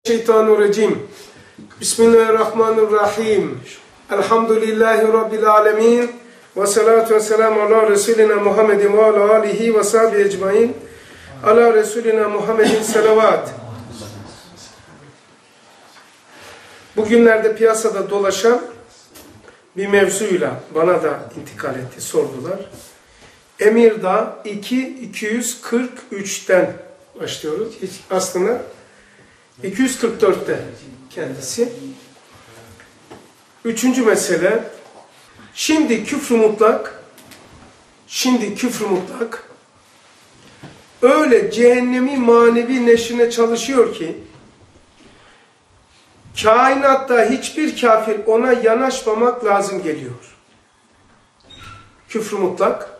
Şeytanirracim. Bismillahirrahmanirrahim. Elhamdülillahi Rabbil alemin. Ve salatu ve selamu ala Resulina Muhammedin ve ala alihi ve sahbihi ecmain. Ala Resulina Muhammedin salavat. Bugünlerde piyasada dolaşan bir mevzuyla bana da intikal etti, sordular. Emirdağ 243'ten başlıyoruz. Aslında 244'te kendisi. Üçüncü mesele, şimdi küfr-ü mutlak, öyle cehennemi manevi neşrine çalışıyor ki, kainatta hiçbir kafir ona yanaşmamak lazım geliyor. Küfr-ü mutlak,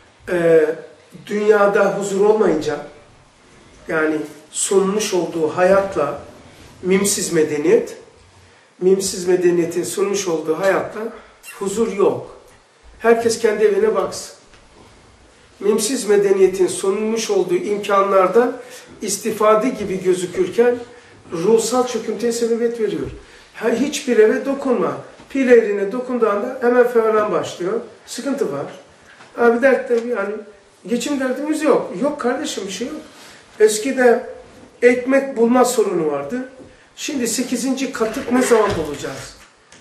dünyada huzur olmayınca, yani sunmuş olduğu hayatla mimsiz medeniyetin sunmuş olduğu hayatla huzur yok. Herkes kendi evine baksın. Mimsiz medeniyetin sunmuş olduğu imkanlardan istifade gibi gözükürken ruhsal çöküntüye sebebiyet veriyor. Hiçbir eve dokunma. Pilerine dokunduğunda hemen fevran başlıyor. Sıkıntı var. Abi dertler, yani geçim derdimiz yok. Yok kardeşim, bir şey yok. Eskide ekmek bulma sorunu vardı. Şimdi 8. katık ne zaman bulacağız?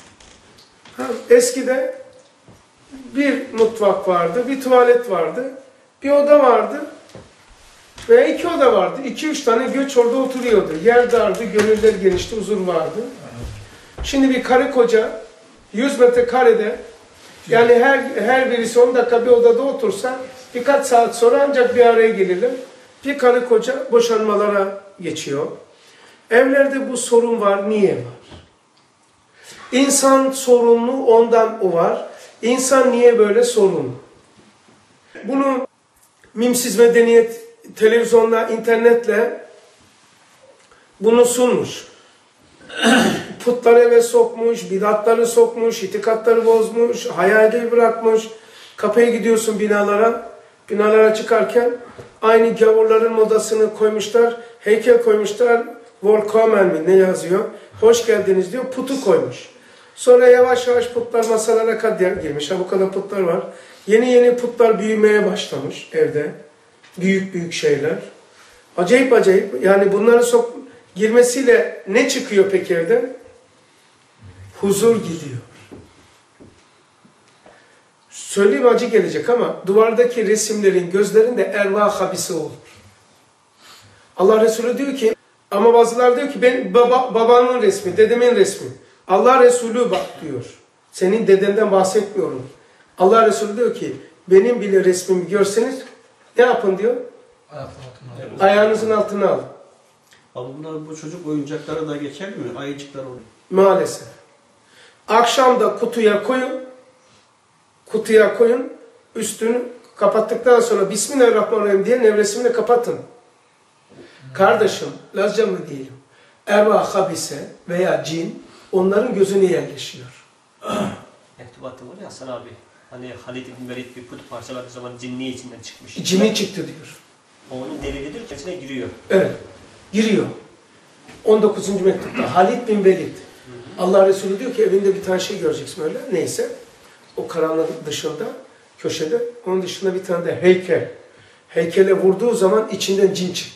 Eskide bir mutfak vardı, bir tuvalet vardı, bir oda vardı veya 2 oda vardı. 2-3 tane göç orada oturuyordu. Yer dardı, gönüller genişti, huzur vardı. Şimdi bir karı koca 100 metrekarede, yani her birisi 10 dakika bir odada otursa birkaç saat sonra ancak bir araya gelirler. Bir karı koca boşanmalara geçiyor. Evlerde bu sorun var. Niye var? İnsan sorunlu, ondan o var. İnsan niye böyle sorunlu? Bunu mimsiz medeniyet televizyonla, internetle bunu sunmuş. Putları eve sokmuş, bidatları sokmuş, itikatları bozmuş, hayali bırakmış. Kapıya gidiyorsun binalara çıkarken aynı gavurların modasını koymuşlar, heykel koymuşlar, Volkamen mi ne yazıyor? Hoş geldiniz diyor, putu koymuş. Sonra yavaş yavaş putlar masalara kadar girmiş. Bu kadar putlar var. Yeni putlar büyümeye başlamış evde. Büyük şeyler. Acayip. Yani bunların girmesiyle ne çıkıyor peki evden? Huzur gidiyor. Söyleyeyim, acı gelecek ama duvardaki resimlerin gözlerinde ervah habisi olur. Allah Resulü diyor ki, ama bazılar diyor ki ben babamın resmi, dedemin resmi. Allah Resulü bak diyor. Senin dedenden bahsetmiyorum. Allah Resulü diyor ki benim bile resmimi görseniz ne yapın diyor? Ayağınızın altına alın. Bunlar bu çocuk oyuncakları da geçer mi? Ayıcıklar oluyor. Maalesef. Akşam da kutuya koyun, üstünü kapattıktan sonra Bismillahirrahmanirrahim diye nevresimle kapatın. Kardeşim, Lazca mı diyelim, ervah habise veya cin onların gözüne yerleşiyor. Mektubatı var ya Hasan abi, hani Halid ibn Velid bir put parçaladığı zaman cinni içinden çıkmış. Cinni çıktı diyor. Onun delilidir, kendisine giriyor. Evet, giriyor. 19. mektupta Halid bin Velid. Allah Resulü diyor ki evinde bir tane şey göreceksin öyle. Neyse, o karanlığın dışında, köşede, onun dışında bir tane de heykel. Heykele vurduğu zaman içinden cin çıktı.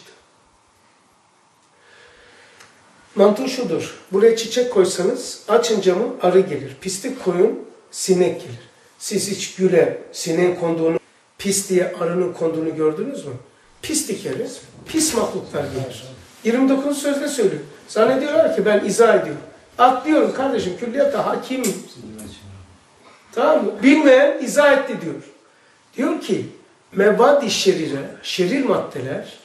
Mantığı şudur, buraya çiçek koysanız açın camı arı gelir. Pislik koyun sinek gelir. Siz hiç güle sineğin konduğunu, pis diye arının konduğunu gördünüz mü? Pislik gelir, pis mahluklar gelir. 29 sözde söylüyor. Zannediyorlar ki ben izah ediyorum. Atlıyorum kardeşim, külliyatta hakimim. Tamam mı? Bilmeyen izah etti diyor. Diyor ki mevvadi şerire, şerir maddeler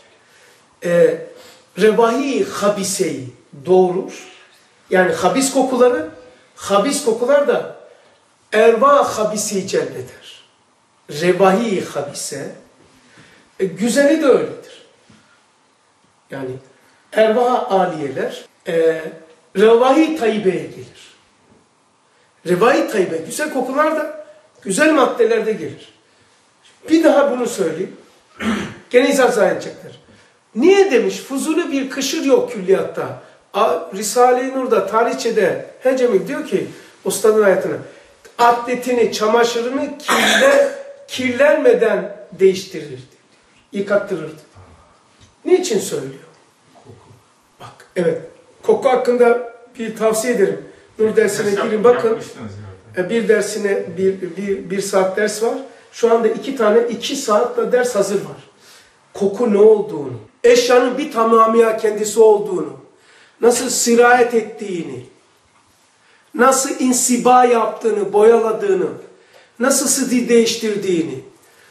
revahi habiseyi doğurur. Yani habis kokular da ervah habiseyi celbeder. Revahi habise, güzeli de öyledir. Yani ervah aliyeler revahi tayyibeye gelir. Revahi tayyibe, güzel kokular da güzel maddelerde gelir. Bir daha bunu söyleyeyim. Gene izah edecekler. Niye demiş? Fuzuli bir kışır yok külliyatta. Risale-i Nur'da, tarihçede Hecemi diyor ki, ustanın hayatına, atletini, çamaşırını kirlenmeden değiştirirdi. Yıkattırırdı. Niçin söylüyor? Bak, evet. Koku hakkında bir tavsiye ederim. Nur dersine girin bakın. Bir dersine bir saat ders var. Şu anda 2 saatle ders hazır var. Koku ne olduğunu, eşyanın bir tamamıyla kendisi olduğunu, nasıl sirayet ettiğini, nasıl insiba yaptığını, boyaladığını, nasıl sıdî değiştirdiğini,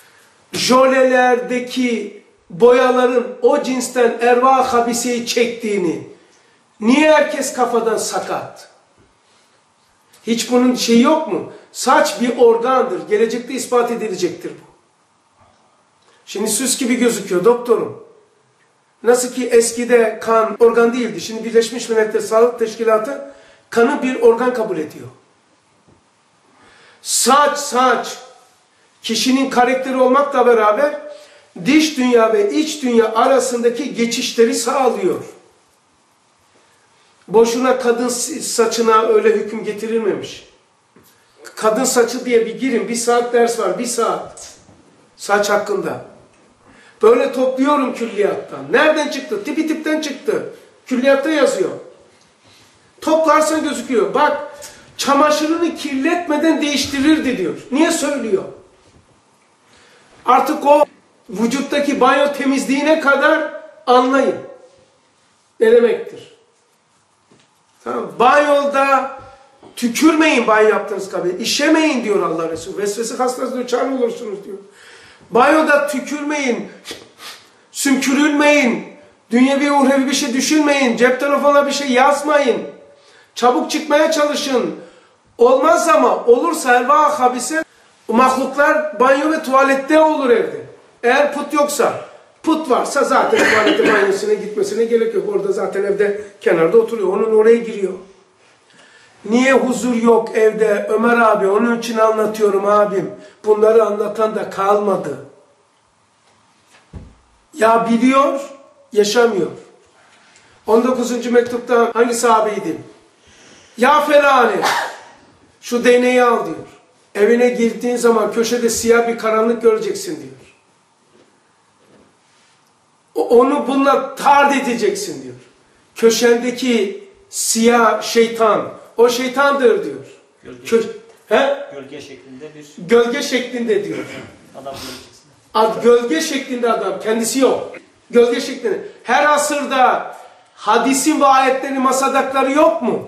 jölelerdeki boyaların o cinsten erva-ı habiseyi çektiğini, niye herkes kafadan sakat? Hiç bunun şeyi yok mu? Saç bir organdır. Gelecekte ispat edilecektir bu. Şimdi süs gibi gözüküyor doktorum. Nasıl ki eskide kan organ değildi. Şimdi Birleşmiş Milletler Sağlık Teşkilatı kanı bir organ kabul ediyor. Saç kişinin karakteri olmakla beraber dış dünya ve iç dünya arasındaki geçişleri sağlıyor. Boşuna kadın saçına öyle hüküm getirilmemiş. Kadın saçı diye bir girin. 1 saat ders var. 1 saat. Saç hakkında. Böyle topluyorum külliyattan. Nereden çıktı? Tipten çıktı. Külliyatta yazıyor. Toplarsan gözüküyor. Bak, çamaşırını kirletmeden değiştirirdi diyor. Niye söylüyor? Artık o vücuttaki banyo temizliğine kadar anlayın. Ne demektir? Tamam. Banyoda tükürmeyin banyo yaptığınız kabul. İşemeyin diyor Allah Resulü. Vesvese hastası diyor, çare olursunuz diyor. Banyoda tükürmeyin, sümkürülmeyin, dünyevi uhrevi bir şey düşünmeyin, cep telefonuna bir şey yazmayın. Çabuk çıkmaya çalışın. Olmaz ama olursa erva habise, mahluklar banyo ve tuvalette olur evde. Eğer put yoksa, put varsa zaten tuvalete banyosuna gitmesine gerek yok. Orada zaten evde kenarda oturuyor. Onun oraya giriyor. Niye huzur yok evde Ömer abi? Onun için anlatıyorum abim. Bunları anlatan da kalmadı. Ya biliyor, yaşamıyor. 19. mektupta hangi sahabeydi? Ya felane, şu değneği al diyor. Evine girdiğin zaman köşede siyah bir karanlık göreceksin diyor. Onu bununla tard edeceksin diyor. Köşendeki siyah şeytan, o şeytandır diyor. Gölge şeklinde bir... Gölge şeklinde diyor. Adam göreceksin. Gölge şeklinde adam, kendisi yok. Gölge şeklinde. Her asırda hadisin ve ayetlerin masadakları yok mu?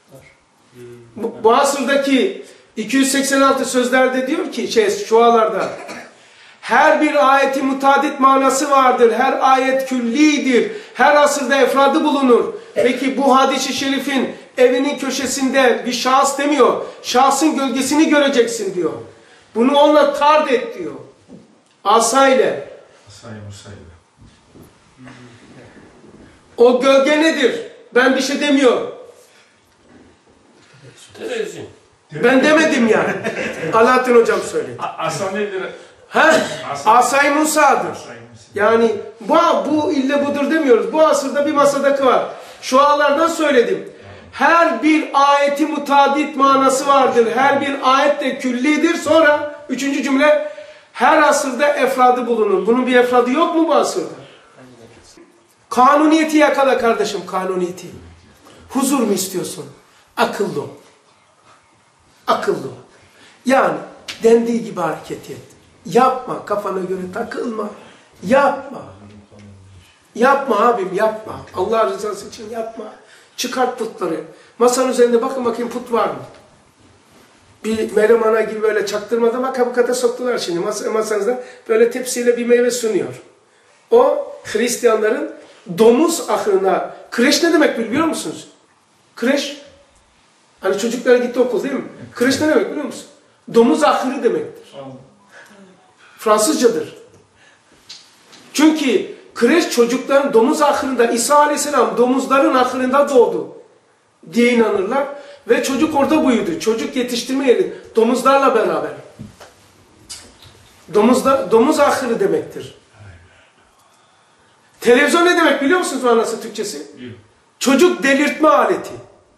Bu asırdaki 286 sözlerde diyor ki, şualarda, her bir ayetin mutadit manası vardır. Her ayet küllidir. Her asırda efradı bulunur. Peki bu hadis-i şerifin evinin köşesinde bir şahıs demiyor. Şahsın gölgesini göreceksin diyor. Bunu onunla tard et diyor. Asayla. Asayla. O gölge nedir? Ben bir şey demiyorum. Televizyon. Ben demedim yani. Alaaddin hocam söyledi. Asa nedir? Asay Musa'dır. Yani bu ille budur demiyoruz. Bu asırda bir masadaki var. Şualardan söyledim. Her bir ayeti mutadit manası vardır. Her bir ayet de küllidir. Sonra 3. cümle, her asırda efradı bulunur. Bunun bir efradı yok mu bu asırda? Kanuniyeti yakala kardeşim, kanuniyeti. Huzur mu istiyorsun? Akıllı ol. Akıllı ol. Yani dendiği gibi hareket et. Yapma, kafana göre takılma. Yapma. Yapma abim, yapma. Allah rızası için yapma. Çıkart putları. Masanın üzerinde bakın bakayım put var mı? Bir Meryem Ana gibi böyle çaktırmadan bak kabukata soktular şimdi. Masanızda böyle tepsiyle bir meyve sunuyor. O Hristiyanların domuz ahırına, kreş ne demek biliyor musunuz? Kreş, hani çocuklar gitti okul değil mi? Kreş ne demek biliyor musun? Domuz ahırı demektir. Fransızcadır. Çünkü kreş çocukların domuz ahırında, İsa Aleyhisselam domuzların ahırında doğdu diye inanırlar. Ve çocuk orada büyüdü. Çocuk yetiştirme yeri domuzlarla beraber. Domuz ahırı demektir. Televizyon ne demek biliyor musunuz manası Türkçesi? Çocuk delirtme aleti.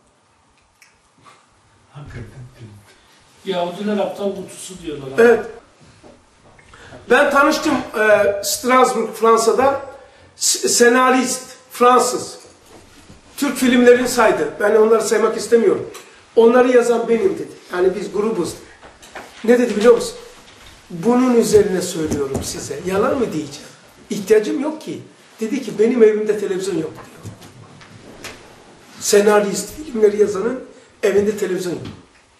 Yahudiler aptal kutusu diyorlar. Evet. Ben tanıştım Strasbourg, Fransa'da. Senarist, Fransız. Türk filmlerini saydı. Ben onları saymak istemiyorum. Onları yazan benim dedi. Yani biz grubuz. Ne dedi biliyor musun? Bunun üzerine söylüyorum size. Yalan mı diyeceğim? İhtiyacım yok ki. Dedi ki benim evimde televizyon yok diyor. Senarist, filmleri yazanın evinde televizyon yok.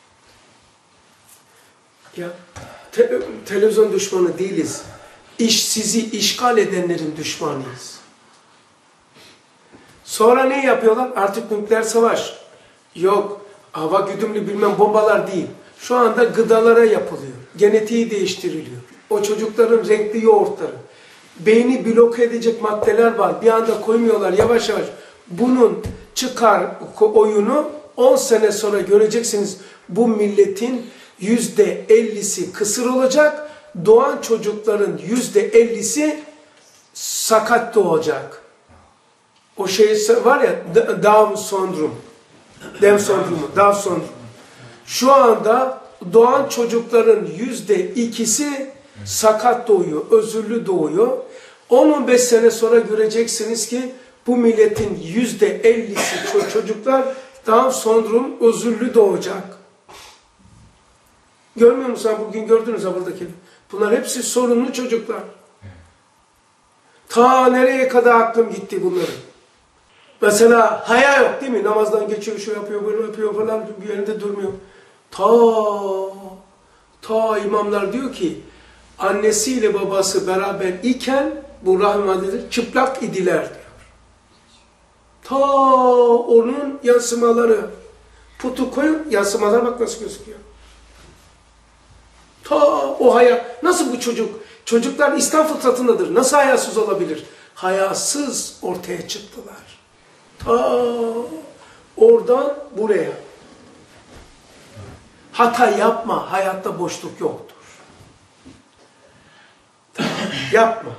Ya televizyon düşmanı değiliz. Sizi işgal edenlerin düşmanıyız. Sonra ne yapıyorlar? Artık nükleer savaş. Yok, hava güdümlü bilmem bombalar değil. Şu anda gıdalara yapılıyor. Genetiği değiştiriliyor. O çocukların renkli yoğurtları. Beyni bloke edecek maddeler var. Bir anda koymuyorlar yavaş yavaş. Bunun çıkar oyunu 10 sene sonra göreceksiniz. Bu milletin %50'si kısır olacak. Doğan çocukların %50'si sakat doğacak. O şey var ya, Down sendromu. Down sendromu. Şu anda doğan çocukların %2'si sakat doğuyor, özürlü doğuyor. 10-15 sene sonra göreceksiniz ki bu milletin %50'si çocuklar Down sendromu özürlü doğacak. Görmüyor musun? Bugün gördünüz ha buradaki. Bunlar hepsi sorunlu çocuklar. Ta nereye kadar aklım gitti bunların. Mesela haya yok değil mi? Namazdan geçiyor, şu yapıyor, böyle yapıyor falan, bir yerinde durmuyor. Ta imamlar diyor ki, annesiyle babası beraber iken bu rahmetlidir, çıplak idiler diyor. Ta onun yansımaları. Putu koyun, yansımalar bak nasıl gözüküyor. Ta o hayat. Nasıl bu çocuk? Çocuklar İslam fıtratındadır. Nasıl hayasız olabilir? Hayasız ortaya çıktılar. Ta oradan buraya. Hata yapma. Hayatta boşluk yoktur. Yapma.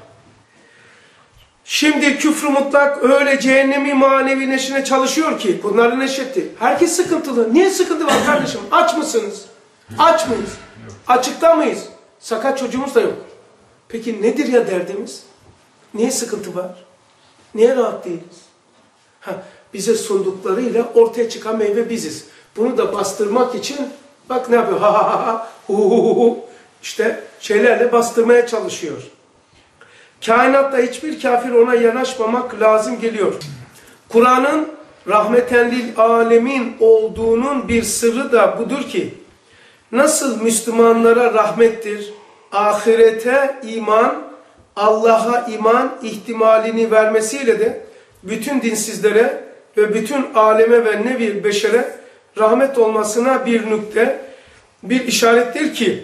Şimdi küfrü mutlak öyle cehennemi manevi neşine çalışıyor ki bunların neşeti. Herkes sıkıntılı. Niye sıkıntı var kardeşim? Aç mısınız? Aç mıyız? Açıkta mıyız? Sakat çocuğumuz da yok. Peki nedir ya derdimiz? Niye sıkıntı var? Niye rahat değiliz? Bize sunduklarıyla ortaya çıkan meyve biziz. Bunu da bastırmak için bak ne yapıyor? Ha ha ha ha hu hu hu. İşte şeylerle bastırmaya çalışıyor. Kainatta hiçbir kafir ona yanaşmamak lazım geliyor. Kur'an'ın rahmeten lil alemin olduğunun bir sırrı da budur ki nasıl Müslümanlara rahmettir, ahirete iman, Allah'a iman ihtimalini vermesiyle de bütün dinsizlere ve bütün aleme ve nevi beşere rahmet olmasına bir nükte, bir işarettir ki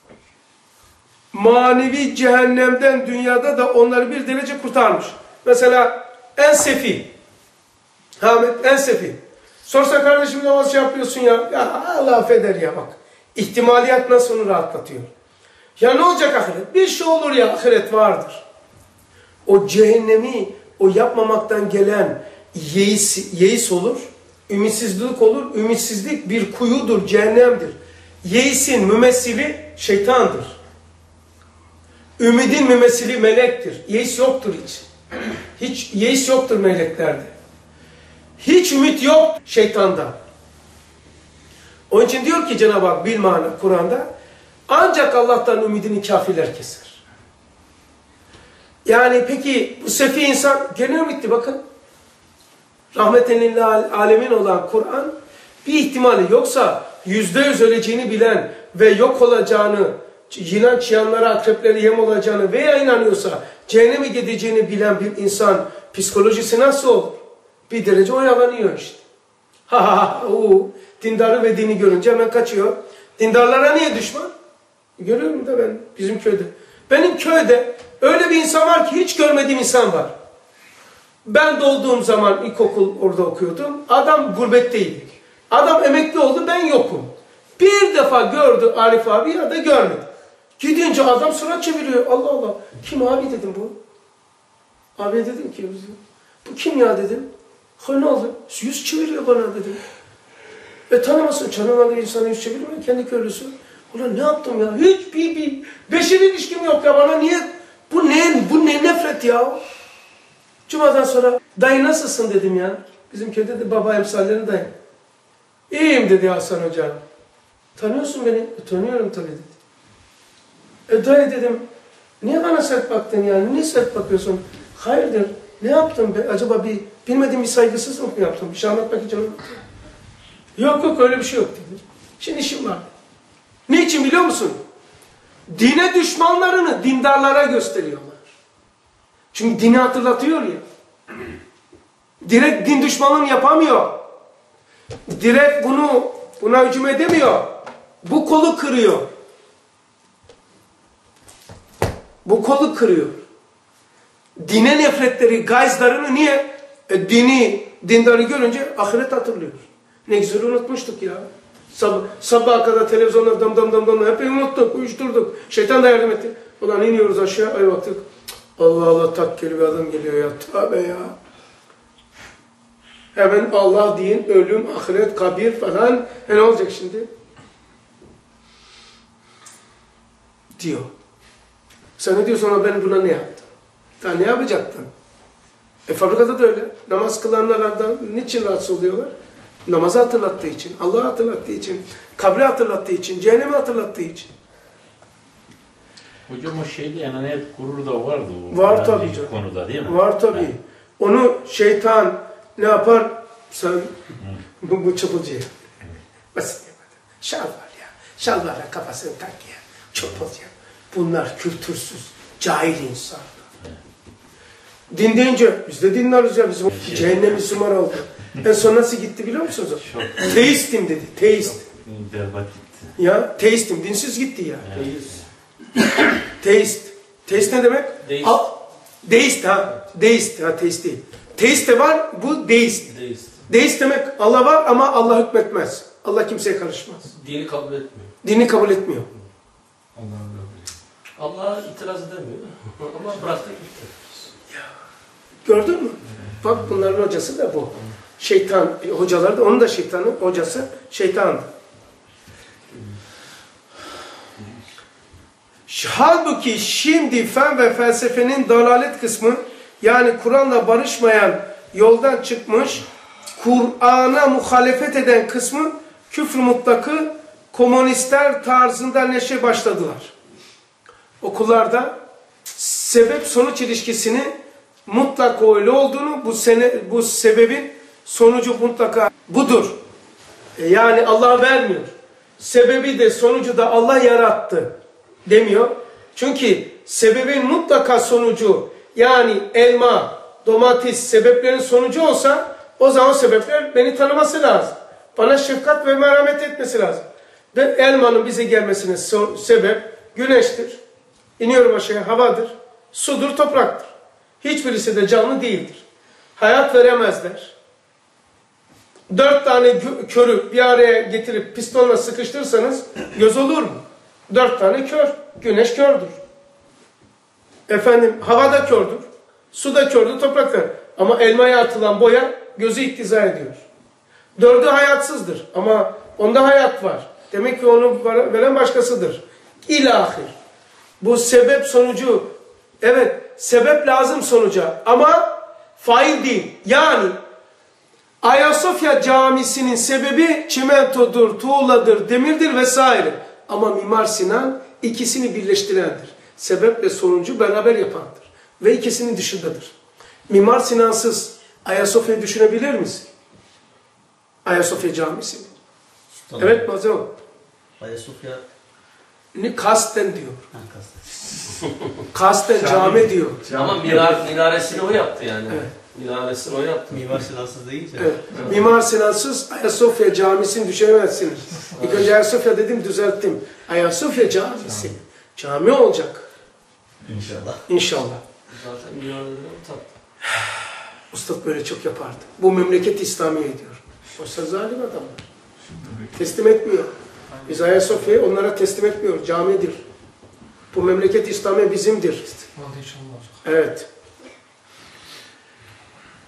manevi cehennemden dünyada da onları bir derece kurtarmış. Mesela en sefi, en sefi. Sorsa kardeşim namaz yapıyorsun ya, Allah affeder ya bak. İhtimaliyat nasıl onu rahatlatıyor. Ya ne olacak ahiret? Bir şey olur ya, ahiret vardır. O cehennemi, o yapmamaktan gelen yeis olur, ümitsizlik olur. Ümitsizlik bir kuyudur, cehennemdir. Yeisin mümessili şeytandır. Ümidin mümessili melektir. Yeis yoktur hiç. Hiç yeis yoktur meleklerde. Hiç ümit yok şeytanda. Onun için diyor ki Cenab-ı Hak bilmane Kur'an'da ancak Allah'tan ümidini kafirler keser. Yani peki bu sefi insan geliyor bitti bakın. Rahmeten lil alemin olan Kur'an bir ihtimali yoksa %100 öleceğini bilen ve yok olacağını, yılan çıyanlara, akrepleri yem olacağını veya inanıyorsa cehenneme gideceğini bilen bir insan psikolojisi nasıl olur? Bir derece oyalanıyor işte. Dindarı ve dini görünce hemen kaçıyor. Dindarlara niye düşman? Görüyorum da ben bizim köyde. Benim köyde öyle bir insan var ki hiç görmediğim insan var. Ben doğduğum zaman ilkokul orada okuyordum. Adam gurbetteydi. Adam emekli oldu, ben yokum. Bir defa gördü Arif abi ya da görmedi. Gidince adam surat çeviriyor. Allah Allah. Kim abi dedim bu? Abi dedim ki bu kim ya dedim. Ha ne oldu? Yüz çeviriyor bana dedim. Tanımasın. Tanımadığı insana yüz çeviriyor mu? Kendi köylüsü. Ulan ne yaptım ya? Hiç bir beşeri ilişkim yok ya bana. Niye? Bu ne nefret ya? Cuma'dan sonra dayı nasılsın dedim ya. Bizim köyde de baba emsallerini dayı. İyiyim dedi Hasan Hoca. Tanıyorsun beni. Tanıyorum tabii dedi. Dayı dedim. Niye bana sert baktın yani? Niye sert bakıyorsun? Hayırdır? Ne yaptım be? Acaba bilmediğim bir saygısızlık mı yaptım? Bir şey anlatmak için anlattım. Yok öyle bir şey yok dedi. Şimdi işim var. Niçin biliyor musun? Dine düşmanlarını dindarlara gösteriyorlar. Çünkü dini hatırlatıyor ya. Direkt din düşmanlığını yapamıyor. Direkt buna hücum edemiyor. Bu kolu kırıyor. Bu kolu kırıyor. Dine nefretleri, gayzlarını niye? Dindarı görünce ahiret hatırlıyor. Ne güzel unutmuştuk ya. Sabaha kadar televizyonlar dam hep unuttuk, uyuşturduk. Şeytan da yardım etti. Ulan iniyoruz aşağı, ay baktık. Allah Allah takkeli bir adam geliyor ya. Tövbe ya. Hemen Allah deyin, ölüm, ahiret, kabir falan. Ne olacak şimdi? Diyor. Sen ne diyorsun ama ben buna ne yaptım? Daha ne yapacaktın? Fabrikada da öyle. Namaz kılanlardan niçin rahatsız oluyorlar? Namazı hatırlattığı için, Allah'ı hatırlattığı için, kabri hatırlattığı için, cehennemi hatırlattığı için. Hocam o şeyde yani hep gurur da vardı. Var tabii canım. Konuda değil mi? Var tabii. Yani. Onu şeytan ne yapar? Sen bu çapulcuya. Basit yapar. Şal var ya. Şalvarla kafasını tak ya. Çapulcu. Bunlar kültürsüz, cahil insan. Din deyince biz de dinleriz ya. Bizim cehennem Müslüman oldu. En son nasıl gitti biliyor musunuz? Teistim dedi. Teist. Ya teistim. Dinsiz gitti ya. Teist. Teist ne demek? Deist. Deist ha. Deist ha, teist değil. Teist de var, bu deist. Deist. Deist demek Allah var ama Allah hükmetmez. Allah kimseye karışmaz. Dini kabul etmiyor. Dini kabul etmiyor. Allah'a itiraz edemiyor. Ama bıraktı gitti. Gördün mü? Bak bunların hocası da bu. Şeytan hocalar da, onun da şeytanın hocası şeytandı. Halbuki şimdi fen ve felsefenin dalalet kısmı, yani Kur'an'la barışmayan, yoldan çıkmış, Kur'an'a muhalefet eden kısmı küfür mutlakı komünistler tarzında neşe başladılar. Okullarda sebep sonuç ilişkisini mutlak öyle olduğunu, bu sebebin sonucu mutlaka budur. Yani Allah vermiyor. Sebebi de sonucu da Allah yarattı demiyor. Çünkü sebebin mutlaka sonucu, yani elma, domates sebeplerin sonucu olsa o zaman sebepler beni tanıması lazım. Bana şefkat ve merhamet etmesi lazım. Ve elmanın bize gelmesinin sebep güneştir. İniyorum aşağıya, havadır. Sudur, topraktır. Hiçbirisi de canlı değildir. Hayat veremezler. 4 tane körü bir araya getirip pistonla sıkıştırırsanız göz olur mu? 4 tane kör. Güneş kördür. Efendim havada kördür. Suda kördür, toprakta. Ama elmaya atılan boya gözü iktiza ediyor. 4'ü hayatsızdır. Ama onda hayat var. Demek ki onu veren başkasıdır. İlahir. Bu sebep sonucu, evet sebep lazım sonuca ama fail değil. Yani Ayasofya Camisi'nin sebebi çimentodur, tuğladır, demirdir vesaire. Ama Mimar Sinan ikisini birleştirendir. Sebeple sonucu beraber yapandır. Ve ikisinin dışındadır. Mimar Sinansız Ayasofya'yı düşünebilir misin? Ayasofya Camisi'ni. Evet Mazlum. Ayasofya. Kasten diyor. Kasten. Kasten cami diyor. Ama minaresini o yaptı yani. Evet. Minaresini o yaptı. Mimar Sinansız deyince. Evet. Mimar Sinansız Ayasofya Camisi'ni düşünemezsiniz. İlk önce Ayasofya dedim, düzelttim. Ayasofya Camisi. Cami olacak. İnşallah. İnşallah. Zaten minareleri o taktı. Ustad böyle çok yapardı. Bu memleket İslamiye diyor. Oysa zalim adamlar. Teslim etmiyor. Biz Ayasofya'yı onlara teslim etmiyoruz. Camidir. Bu memleket İslamiye bizimdir. Evet.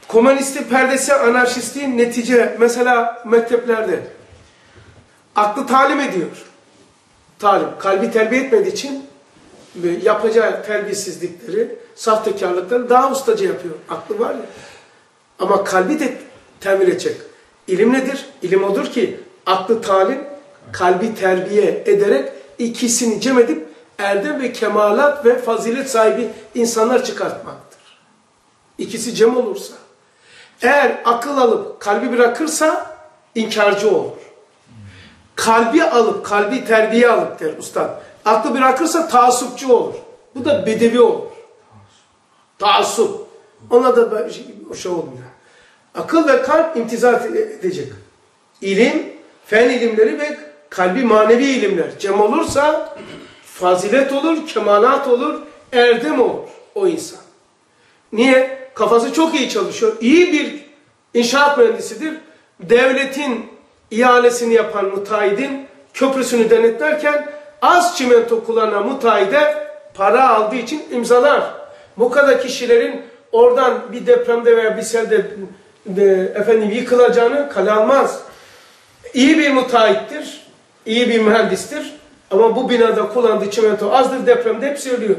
komünisti, perdesi, anarşistliğin netice, mesela mekteplerde aklı talim ediyor. Talim, kalbi terbiye etmediği için yapacağı terbiyesizlikleri, sahtekarlıkları daha ustaca yapıyor. Aklı var ya. Ama kalbi de temir edecek. İlim nedir? İlim odur ki aklı talim, kalbi terbiye ederek ikisini cem edip erdem ve kemalat ve fazilet sahibi insanlar çıkartmaktır. İkisi cem olursa. Eğer akıl alıp kalbi bırakırsa inkarcı olur. Kalbi alıp, kalbi terbiye alıp der ustad. Aklı bırakırsa taassupçu olur. Bu da bedevi olur. Taassup. Ona da şey olmuyor. Akıl ve kalp imtizat edecek. İlim, fen ilimleri ve kalbi manevi ilimler cem olursa fazilet olur, kemalat olur, erdem olur o insan. Niye? Kafası çok iyi çalışıyor. İyi bir inşaat mühendisidir. Devletin ihalesini yapan müteahhidin köprüsünü denetlerken az çimento kullanan müteahhide para aldığı için imzalar. Bu kadar kişilerin oradan bir depremde veya bir selde yıkılacağını kale almaz. İyi bir müteahhittir, iyi bir mühendistir ama bu binada kullandığı çimento azdır, depremde hepsi ölüyor.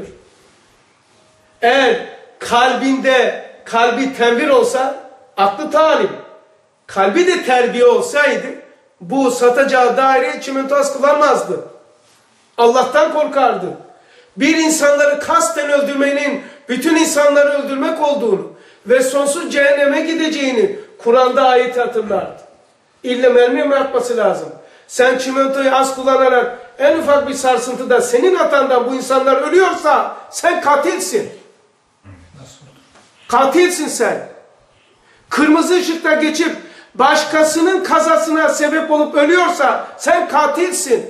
Eğer kalbi tembir olsa, aklı talim, kalbi de terbiye olsaydı bu satacağı daireye çimento az kullanmazdı. Allah'tan korkardı. Bir insanları kasten öldürmenin bütün insanları öldürmek olduğunu ve sonsuz cehenneme gideceğini Kur'an'da ayet hatırlardı. İlle mermi mi atması lazım? Sen çimentoyu az kullanarak en ufak bir sarsıntıda senin hatandan bu insanlar ölüyorsa sen katilsin. Katilsin sen. Kırmızı ışıkta geçip başkasının kazasına sebep olup ölüyorsa sen katilsin.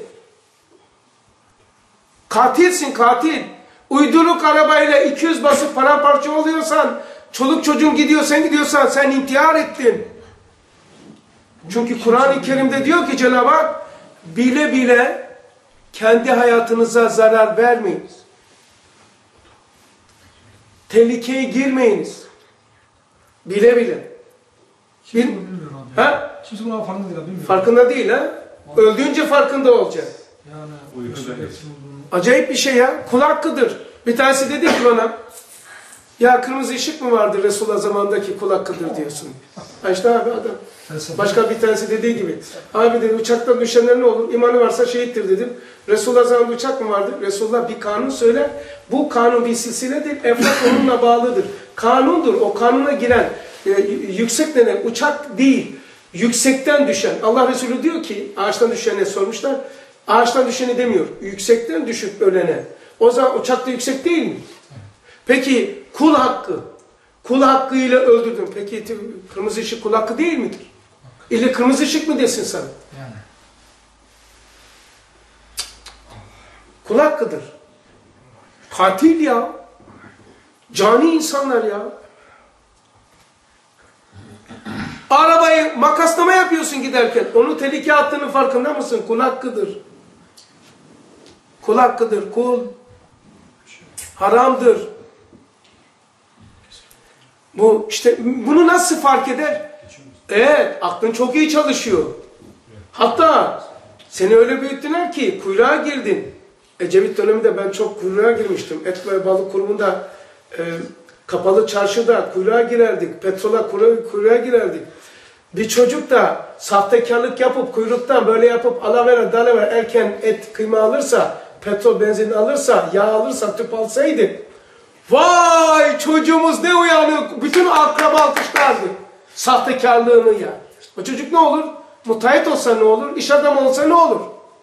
Katilsin, katil. Uyduruk arabayla 200 basıp paramparça oluyorsan, çoluk çocuğun gidiyor, sen gidiyorsan sen intihar ettin. Çünkü Kur'an-ı Kerim'de diyor ki Cenab-ı Hak, bile bile kendi hayatınıza zarar vermeyiniz. Tehlikeye girmeyiniz. Bile bile. Kimse bunu bilmiyor abi. Ha? Kimse bunun farkında değil abi, bilmiyor. Farkında değil ha? Öldüğünce farkında olacak. Yani Uykuda değil. Acayip bir şey ya. Kul hakkıdır. Bir tanesi dedi ki bana, ya kırmızı ışık mı vardı Resulullah zamanındaki kul hakkıdır diyorsun. Ha işte abi adam. Başka bir tanesi dediği gibi. Abi dedi uçaktan düşenler ne olur? İmanı varsa şehittir dedim. Resulullah zamanında uçak mı vardı? Resulullah bir kanun söyler. Bu kanun bir silsiledir. Efrat onunla bağlıdır. Kanundur. O kanuna giren yüksek denen uçak değil. Yüksekten düşen. Allah Resulü diyor ki ağaçtan düşene sormuşlar. Ağaçtan düşeni demiyor. Yüksekten düşüp ölene. O zaman uçak da yüksek değil mi? Peki kul hakkı. Kul hakkıyla öldürdün. Peki kırmızı ışık kul hakkı değil midir? İlle kırmızı ışık mı desin sana? yani. Kul hakkıdır. Katil ya. Cani insanlar ya. Arabayı makaslama yapıyorsun giderken. Onu tehlikeye attığının farkında mısın? Kul hakkıdır. Kul hakkıdır. Kul. Haramdır. Bu işte bunu nasıl fark eder? Evet, aklın çok iyi çalışıyor. Hatta seni öyle büyüttüler ki kuyruğa girdin. Ecevit döneminde ben çok kuyruğa girmiştim. Et ve Balık Kurumu'nda kapalı çarşıda kuyruğa girerdik. Petrola kuyruğa girerdik. Bir çocuk da sahtekarlık yapıp kuyruktan böyle yapıp alavera dalavera erken et kıyma alırsa, petrol benzin alırsa, yağ alırsa, tüp alsaydı, vay çocuğumuz ne uyanık, bütün akraba alkışlardı. Sahtekarlığını ya. O çocuk ne olur? Müteahhit olsa ne olur? İş adamı olsa ne olur?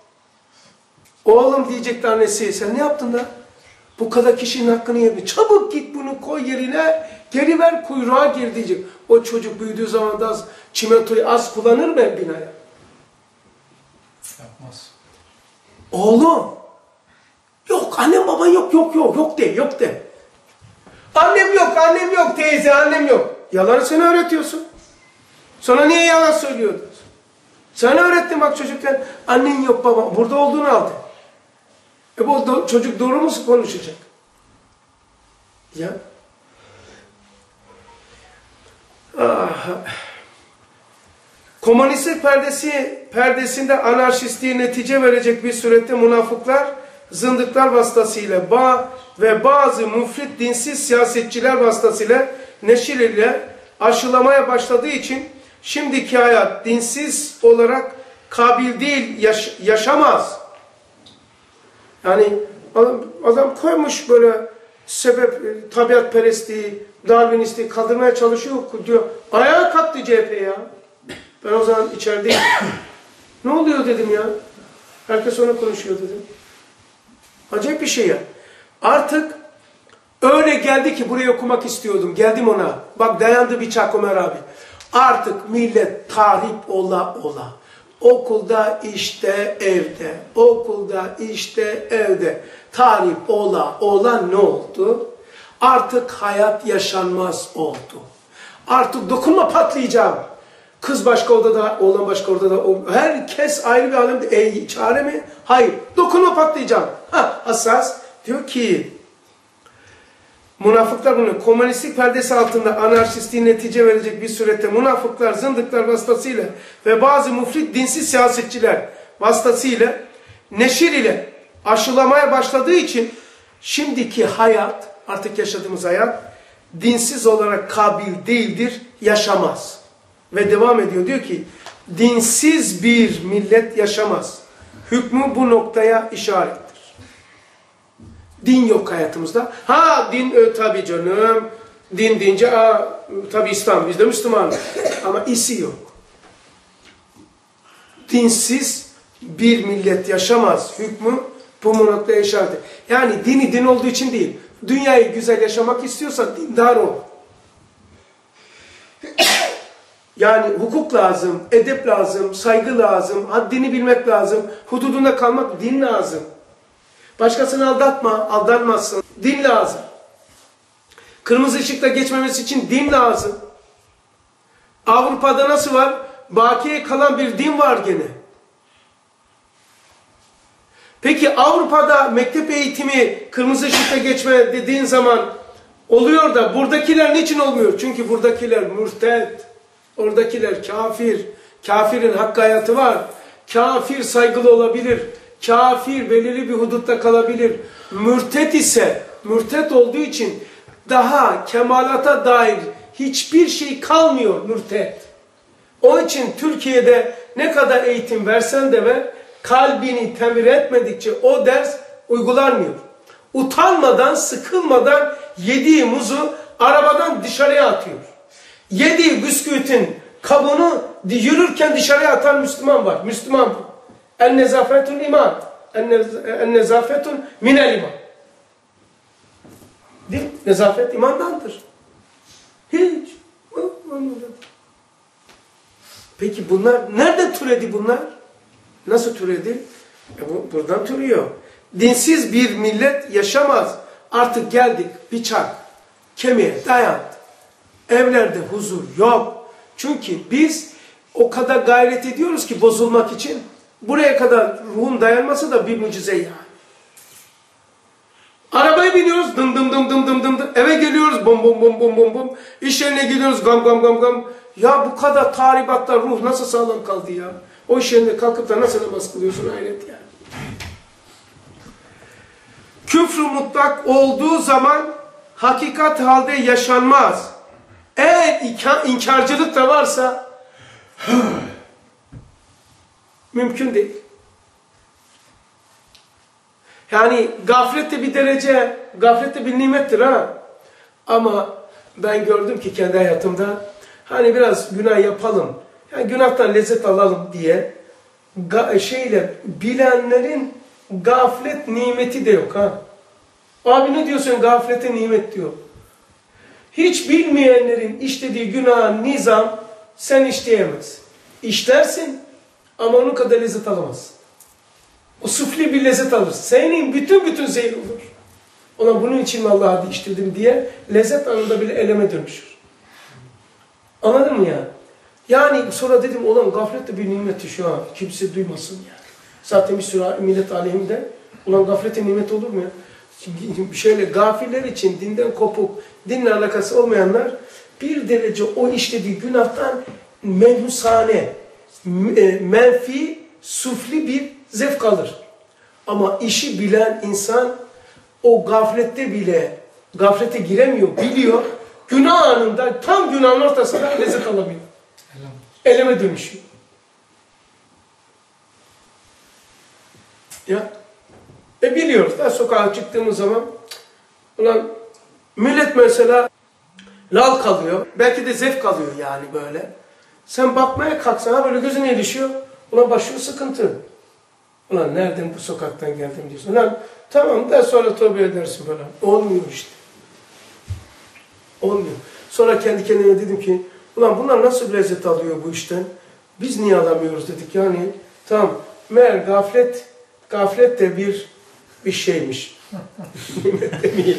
Oğlum diyecekti annesi, sen ne yaptın da? Bu kadar kişinin hakkını yedin. Çabuk git bunu koy yerine, geri ver kuyruğa gir diyecek. O çocuk büyüdüğü zaman da çimentoyu az kullanır mı binaya? Yapmaz. Oğlum, yok annem baban yok de. Annem yok teyze, annem yok. Yalanı sen öğretiyorsun. Sonra niye yalan söylüyordun? Sen öğrettin bak çocukken, annen yok baba, burada olduğunu aldı. Bu çocuk doğru mu konuşacak? Ya. Komünistlik perdesinde anarşistliğe netice verecek bir surette münafıklar, zındıklar vasıtasıyla ve bazı müfrit dinsiz siyasetçiler vasıtasıyla neşir ile aşılamaya başladığı için şimdiki hayat dinsiz olarak kabil değil, yaşamaz. Yani adam koymuş böyle sebep, tabiatperestliği, Darwinistliği kaldırmaya çalışıyor diyor. Ayağa kalktı CHP ya. Ben o zaman içerideyim. Ne oluyor dedim ya. Herkes ona konuşuyor dedim. Acayip bir şey ya. Artık öyle geldi ki burayı okumak istiyordum. Geldim ona. Bak dayandı bir çak Ömer abi. Artık millet tahrip ola. Okulda işte evde. Okulda işte evde. Tahrip ola ne oldu? Artık hayat yaşanmaz oldu. Artık dokunma patlayacağım. Kız başka odada, oğlan başka odada. Herkes ayrı bir alemde. Çare mi? Hayır. Dokunma patlayacağım. Hassas. Diyor ki münafıklar bunu komünistlik perdesi altında anarşistliğe netice verecek bir surette münafıklar, zındıklar vasıtasıyla ve bazı müfrit dinsiz siyasetçiler vasıtasıyla neşir ile aşılamaya başladığı için şimdiki hayat, artık yaşadığımız hayat dinsiz olarak kabil değildir, yaşamaz. Ve devam ediyor, diyor ki dinsiz bir millet yaşamaz. Hükmü bu noktaya işarettir. Din yok hayatımızda. Din tabii canım. Din deyince tabii İslam, biz de Müslüman. Ama isi yok. Dinsiz bir millet yaşamaz. Hükmü bu noktaya işarettir. Yani dini din olduğu için değil. Dünyayı güzel yaşamak istiyorsan dindar ol. Yani hukuk lazım, edep lazım, saygı lazım, haddini bilmek lazım, hududunda kalmak, din lazım. Başkasını aldatma, aldanmazsın. Din lazım. Kırmızı ışıkta geçmemesi için din lazım. Avrupa'da nasıl var? Bakiye kalan bir din var gene. Peki Avrupa'da mektep eğitimi kırmızı ışıkta geçme dediğin zaman oluyor da buradakiler niçin olmuyor? Çünkü buradakiler mürted. Oradakiler kafir. Kafirin hakkı hayatı var. Kafir saygılı olabilir. Kafir belirli bir hudutta kalabilir. Mürtet ise, mürtet olduğu için daha kemalata dair hiçbir şey kalmıyor mürtet. Onun için Türkiye'de ne kadar eğitim versen de ver, kalbini temir etmedikçe o ders uygulanmıyor. Utanmadan, sıkılmadan yediği muzu arabadan dışarıya atıyor. Yediği bisküvitin kabuğunu yürürken dışarıya atan Müslüman var. Müslüman bu. En-nezafetun iman. En-nezafetun minel iman. Değil mi? Nezafet imandandır. Hiç. Peki bunlar nereden türedi bunlar? Nasıl türedi? Buradan türüyor. Dinsiz bir millet yaşamaz. Artık geldik bıçak, kemiğe dayandı. Evlerde huzur yok. Çünkü biz o kadar gayret ediyoruz ki bozulmak için. Buraya kadar ruhun dayanması da bir mucize yani. Arabaya biniyoruz dım dım dım dım dım dım dım. Eve geliyoruz bum bum bum bum bum bum. İş yerine gidiyoruz gam gam gam gam. Ya bu kadar tahribatlar ruh nasıl sağlam kaldı ya? O iş yerinde kalkıp da nasıl namaz kılıyorsun hayret yani. Küfrü mutlak olduğu zaman hakikat halde yaşanmaz. Eğer inkarcılık da varsa mümkün değil. Yani gaflet de bir derece, gaflet de bir nimettir ha. Ama ben gördüm ki kendi hayatımda hani biraz günah yapalım, yani günahtan lezzet alalım diye bilenlerin gaflet nimeti de yok ha. Abi ne diyorsun gaflete nimet diyor. Hiç bilmeyenlerin işlediği günah, nizam sen işleyemez. İşlersin ama onun kadar lezzet alamazsın. O süfli bir lezzet alırsın. Senin bütün zehir olur. Ona bunun için mi Allah'a değiştirdim diye lezzet anında bile eleme dönüşür. Anladın mı ya? Yani sonra dedim ulan gaflet de bir nimeti şu an. Kimse duymasın yani. Zaten bir sürü millet aleyhimde ulan gafletin nimet olur mu ya? Şöyle gafiller için dinden kopuk, dinle alakası olmayanlar bir derece o işlediği günahtan menhusane, menfi, sufli bir zevk alır. Ama işi bilen insan o gaflette bile gaflete giremiyor, biliyor. Günah anında, tam günahın ortasında lezzet alabiliyor. Eleme dönüşüyor. Ya. Biliyoruz da sokağa çıktığımız zaman ulan millet mesela lal kalıyor. Belki de zevk alıyor yani böyle. Sen bakmaya kalksana böyle gözüne düşüyor. Ulan başlıyor sıkıntı. Ulan nereden bu sokaktan geldim diyorsun. Ulan tamam da sonra tövbe edersin falan. Olmuyor işte. Olmuyor. Sonra kendi kendime dedim ki ulan bunlar nasıl bir lezzet alıyor bu işten? Biz niye alamıyoruz dedik yani. Tamam. Meğer gaflet de bir şeymiş. Nimet demeyelim.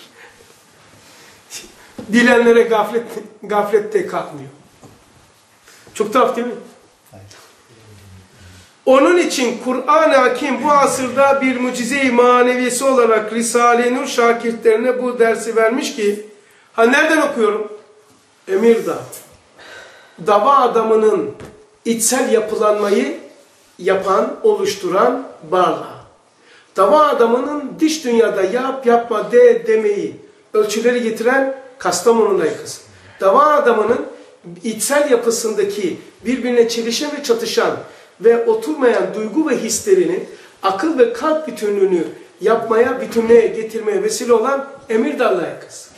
Dilenlere gaflette kalmıyor. Çok tuhaf değil mi? Onun için Kur'an-ı Hakim bu asırda bir mucize-i maneviyesi olarak Risale-i Nur şakirtlerine bu dersi vermiş ki, nereden okuyorum? Emirdağ. Dava adamının içsel yapılanmayı yapan, oluşturan varlığa. Dava adamının dış dünyada yap yapma demeyi ölçüleri getiren Kastamonu'da kız. Dava adamının içsel yapısındaki birbirine çelişen ve çatışan ve oturmayan duygu ve hislerini akıl ve kalp bütünlüğünü yapmaya, bütünlüğe getirmeye vesile olan Emirdağ'la kız.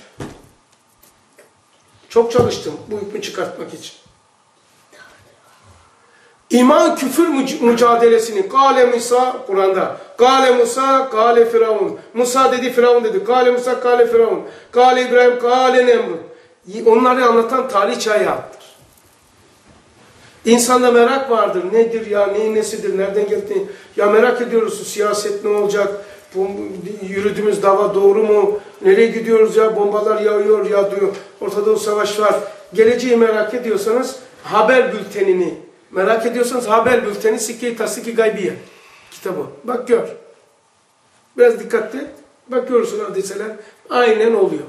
Çok çalıştım bu hükmü çıkartmak için. İman küfür mücadelesini Kale Musa Kur'an'da. Kale Musa, Kale Firavun. Musa dedi, Firavun dedi. Kale Musa, Kale Firavun. Kale İbrahim, Kale Nemrut. Onları anlatan tarih hayattır. İnsanda merak vardır. Nedir ya, neyin nesidir, nereden geldi? Ya merak ediyoruz, siyaset ne olacak? Bu, yürüdüğümüz dava doğru mu? Nereye gidiyoruz ya? Bombalar yağıyor, yağıyor. Ortada o savaş var. Geleceği merak ediyorsanız haber bültenini merak ediyorsanız haber bülteni Sikke-i Tasdik-i Gaybiye kitabı. Bak gör. Biraz dikkatli. Bak görürsün hadiseler. Aynen oluyor.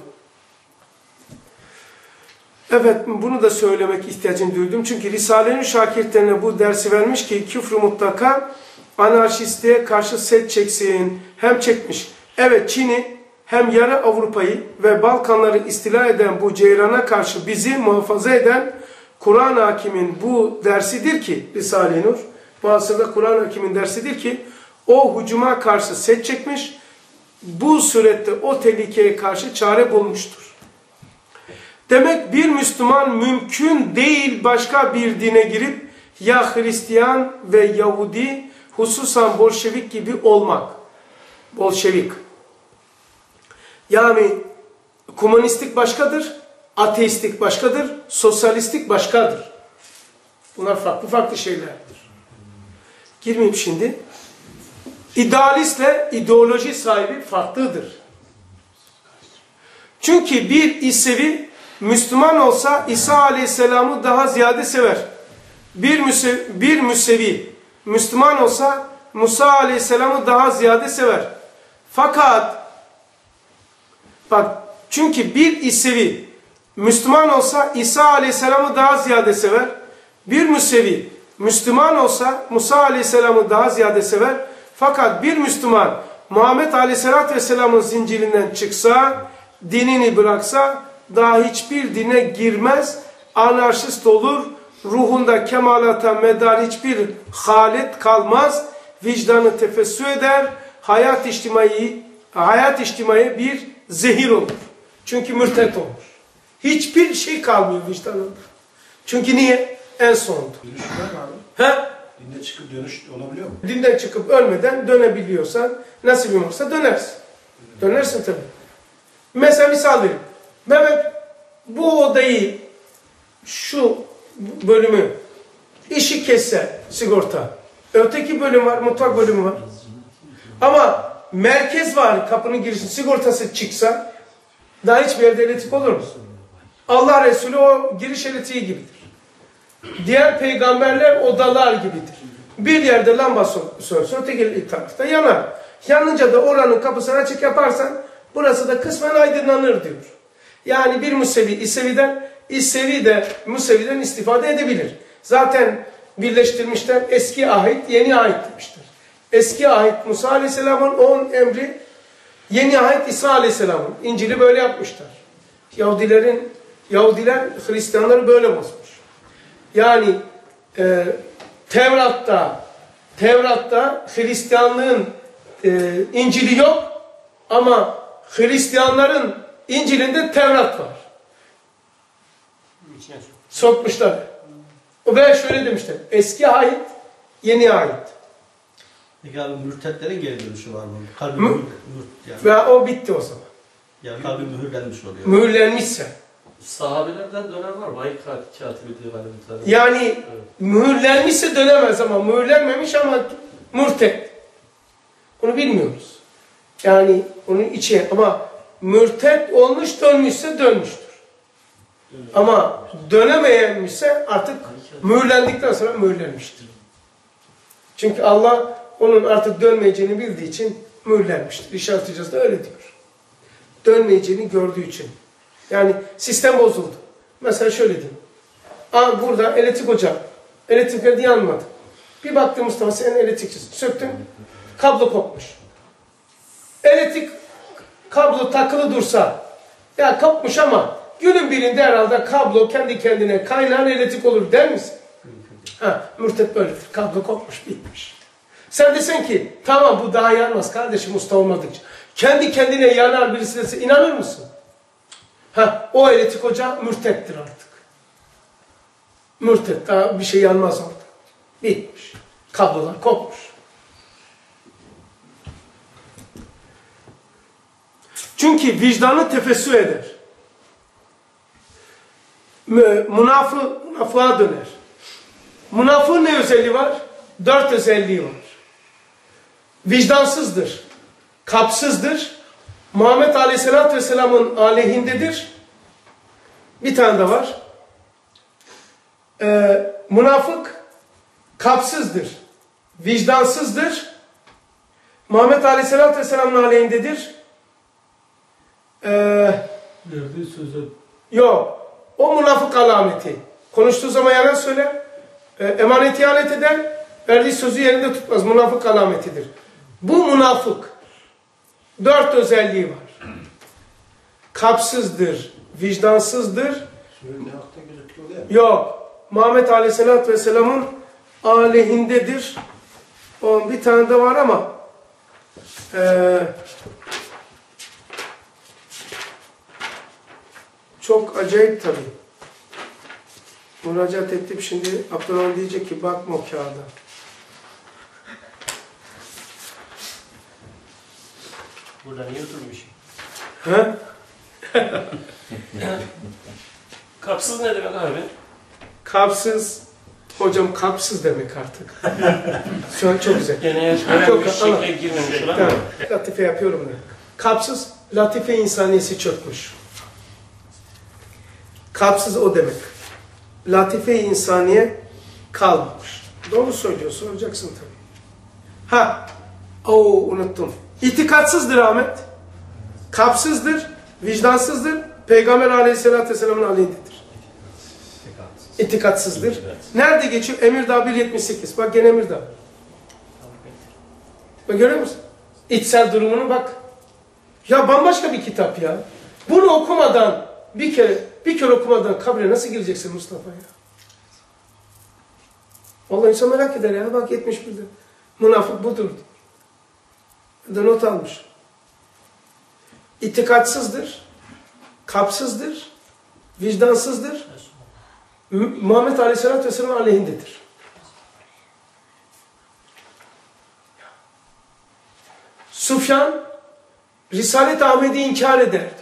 Evet bunu da söylemek ihtiyacını duydum. Çünkü Risale-i şakirtlerine bu dersi vermiş ki küfrü mutlaka anarşistliğe karşı set çeksin. Hem çekmiş. Evet Çin'i hem yarı Avrupa'yı ve Balkanları istila eden bu ceyrana karşı bizi muhafaza eden Kur'an-ı Hakim'in bu dersidir ki, Risale-i Nur, bu asırda Kur'an-ı Hakim'in dersidir ki, o hücuma karşı set çekmiş, bu surette o tehlikeye karşı çare bulmuştur. Demek bir Müslüman mümkün değil başka bir dine girip, ya Hristiyan ve Yahudi, hususan Bolşevik gibi olmak. Bolşevik. Yani komünistlik başkadır. Ateistlik başkadır, sosyalistlik başkadır. Bunlar farklı farklı şeylerdir. Girmeyeyim şimdi. İdealistle ideoloji sahibi farklıdır. Çünkü bir İsevi Müslüman olsa İsa Aleyhisselam'ı daha ziyade sever. Bir Müsevi Müslüman olsa Musa Aleyhisselam'ı daha ziyade sever. Fakat bak çünkü bir İsevi Müslüman olsa İsa Aleyhisselam'ı daha ziyade sever. Bir Müsevi Müslüman olsa Musa Aleyhisselam'ı daha ziyade sever. Fakat bir Müslüman Muhammed Aleyhisselatü Vesselam'ın zincirinden çıksa, dinini bıraksa daha hiçbir dine girmez, anarşist olur, ruhunda kemalata medar hiçbir halet kalmaz, vicdanı tefessü eder, hayat içtimai bir zehir olur. Çünkü mürtet olur. Hiçbir şey kalmıyor vicdanında. Çünkü niye? En sondur. Dönüş var mı abi? He? Dinden çıkıp dönüş olabiliyor mu? Dinden çıkıp ölmeden dönebiliyorsan, nasibin varsa dönersin. Dönersin tabii. Mesela misal vereyim. Mehmet bu odayı, şu bölümü, işi kesse sigorta. Öteki bölüm var, mutfak bölümü var. Ama merkez var, kapının girişinde sigortası çıksa, daha hiçbir yerde elektrik olur mu? Allah Resulü o giriş elektriği gibidir. Diğer peygamberler odalar gibidir. Bir yerde lamba sönsün, öteki tarafta yanar. Yanınca da oranın kapısını açık yaparsan, burası da kısmen aydınlanır diyor. Yani bir Musevi, İsevi'den İsevi de Musevi'den istifade edebilir. Zaten birleştirmişler, eski ahit, yeni ahit demişler. Eski ahit Musa Aleyhisselam'ın 10 emri, yeni ahit İsa Aleyhisselam'ın. İncil'i böyle yapmışlar. Yahudiler Hristiyanları böyle bozmuş. Yani Tevrat'ta Hristiyanlığın İncil'i yok ama Hristiyanların İncil'inde Tevrat var. Sokmuşlar. Ve şöyle demişler. Eski ait, yeni ait. Peki abi mürtetlerin geri dönüşü var mı? Kalbi yani. Ve o bitti o zaman. Yani kalbi mühürlenmiş oluyor. Mühürlenmişse. Sahabelerden dönem var mı? Vahid katibi diye var bir tane. Yani evet. Mühürlenmişse dönemez ama mühürlenmemiş ama mürtet. Onu bilmiyoruz. Yani onun içi ama mürtet olmuş dönmüşse dönmüştür. Evet. Ama dönemeyenmişse artık mühürlendikten sonra mühürlenmiştir. Çünkü Allah onun artık dönmeyeceğini bildiği için mühürlenmiştir. İşaret Hocası da öyle diyor. Dönmeyeceğini gördüğü için. Yani sistem bozuldu. Mesela şöyle diyeyim. Burada elektrik ocağı. Elektrik verdi yanmadı. Bir baktım Mustafa senin elektrikçisin. Söktün. Kablo kopmuş. Elektrik kablo takılı dursa ya kopmuş ama günün birinde herhalde kablo kendi kendine kaynayan elektrik olur der misin? Mürtet böyledir. Kablo kopmuş, bitmiş. Sen desen ki tamam bu daha yanmaz kardeşim usta olmadıkça. Kendi kendine yanar birisi dese inanır mısın? O elektrik ocağı mürtettir artık. Mürtet. Daha bir şey yanmaz orada. Bitmiş. Kablolar kopmuş. Çünkü vicdanı tefessü eder. Münafığa döner. Münafığın ne özelliği var? 4 özelliği var. Vicdansızdır. Kapsızdır. Muhammed Aleyhisselatü Vesselam'ın aleyhindedir. Bir tane de var. Münafık kapsızdır. Vicdansızdır. Muhammed Aleyhisselatü Vesselam'ın aleyhindedir. Verdiği sözü. Yok. O münafık alameti. Konuştuğu zaman yalan söyler. Emaneti ihanet eder. Verdiği sözü yerinde tutmaz. Münafık alametidir. Bu münafık. 4 özelliği var. Kapsızdır. Vicdansızdır. Yok. Muhammed Aleyhisselatü Vesselam'ın aleyhindedir. O bir tane de var ama çok acayip tabii. Müracaat ettim şimdi Abdurrahman diyecek ki bakma o kağıda. Burada niye oturmuş? He? Kapsız ne demek abi? Kapsız. Hocam kapsız demek artık. Şu an çok güzel. Gene Çok bir şekle girmemiş olan. Tamam. Latife yapıyorum ben. Kapsız, latife insaniyesi çökmüş. Kapsız o demek. Latife insaniye kalmamış. Doğru söylüyor, soracaksın tabii. Unuttum. İtikatsızdır Ahmet. Kapsızdır, vicdansızdır. Peygamber Aleyhisselatü Vesselam'ın aleyhindedir. İtikatsızdır. Nerede geçiyor? Emirdağ 1.78. Bak gene Emirdağ. Bak görüyor musun? İçsel durumunu bak. Ya bambaşka bir kitap ya. Bunu okumadan bir kere okumadan kabre nasıl gireceksin Mustafa ya? Vallahi insan merak eder ya. Bak 71'de. Münafık budur. Da not almış. İtikatsızdır. Kapsızdır. Vicdansızdır. Muhammed Aleyhisselatü Vesselam aleyhindedir. Sufyan Risalet-i Ahmed'i inkar eder diyor.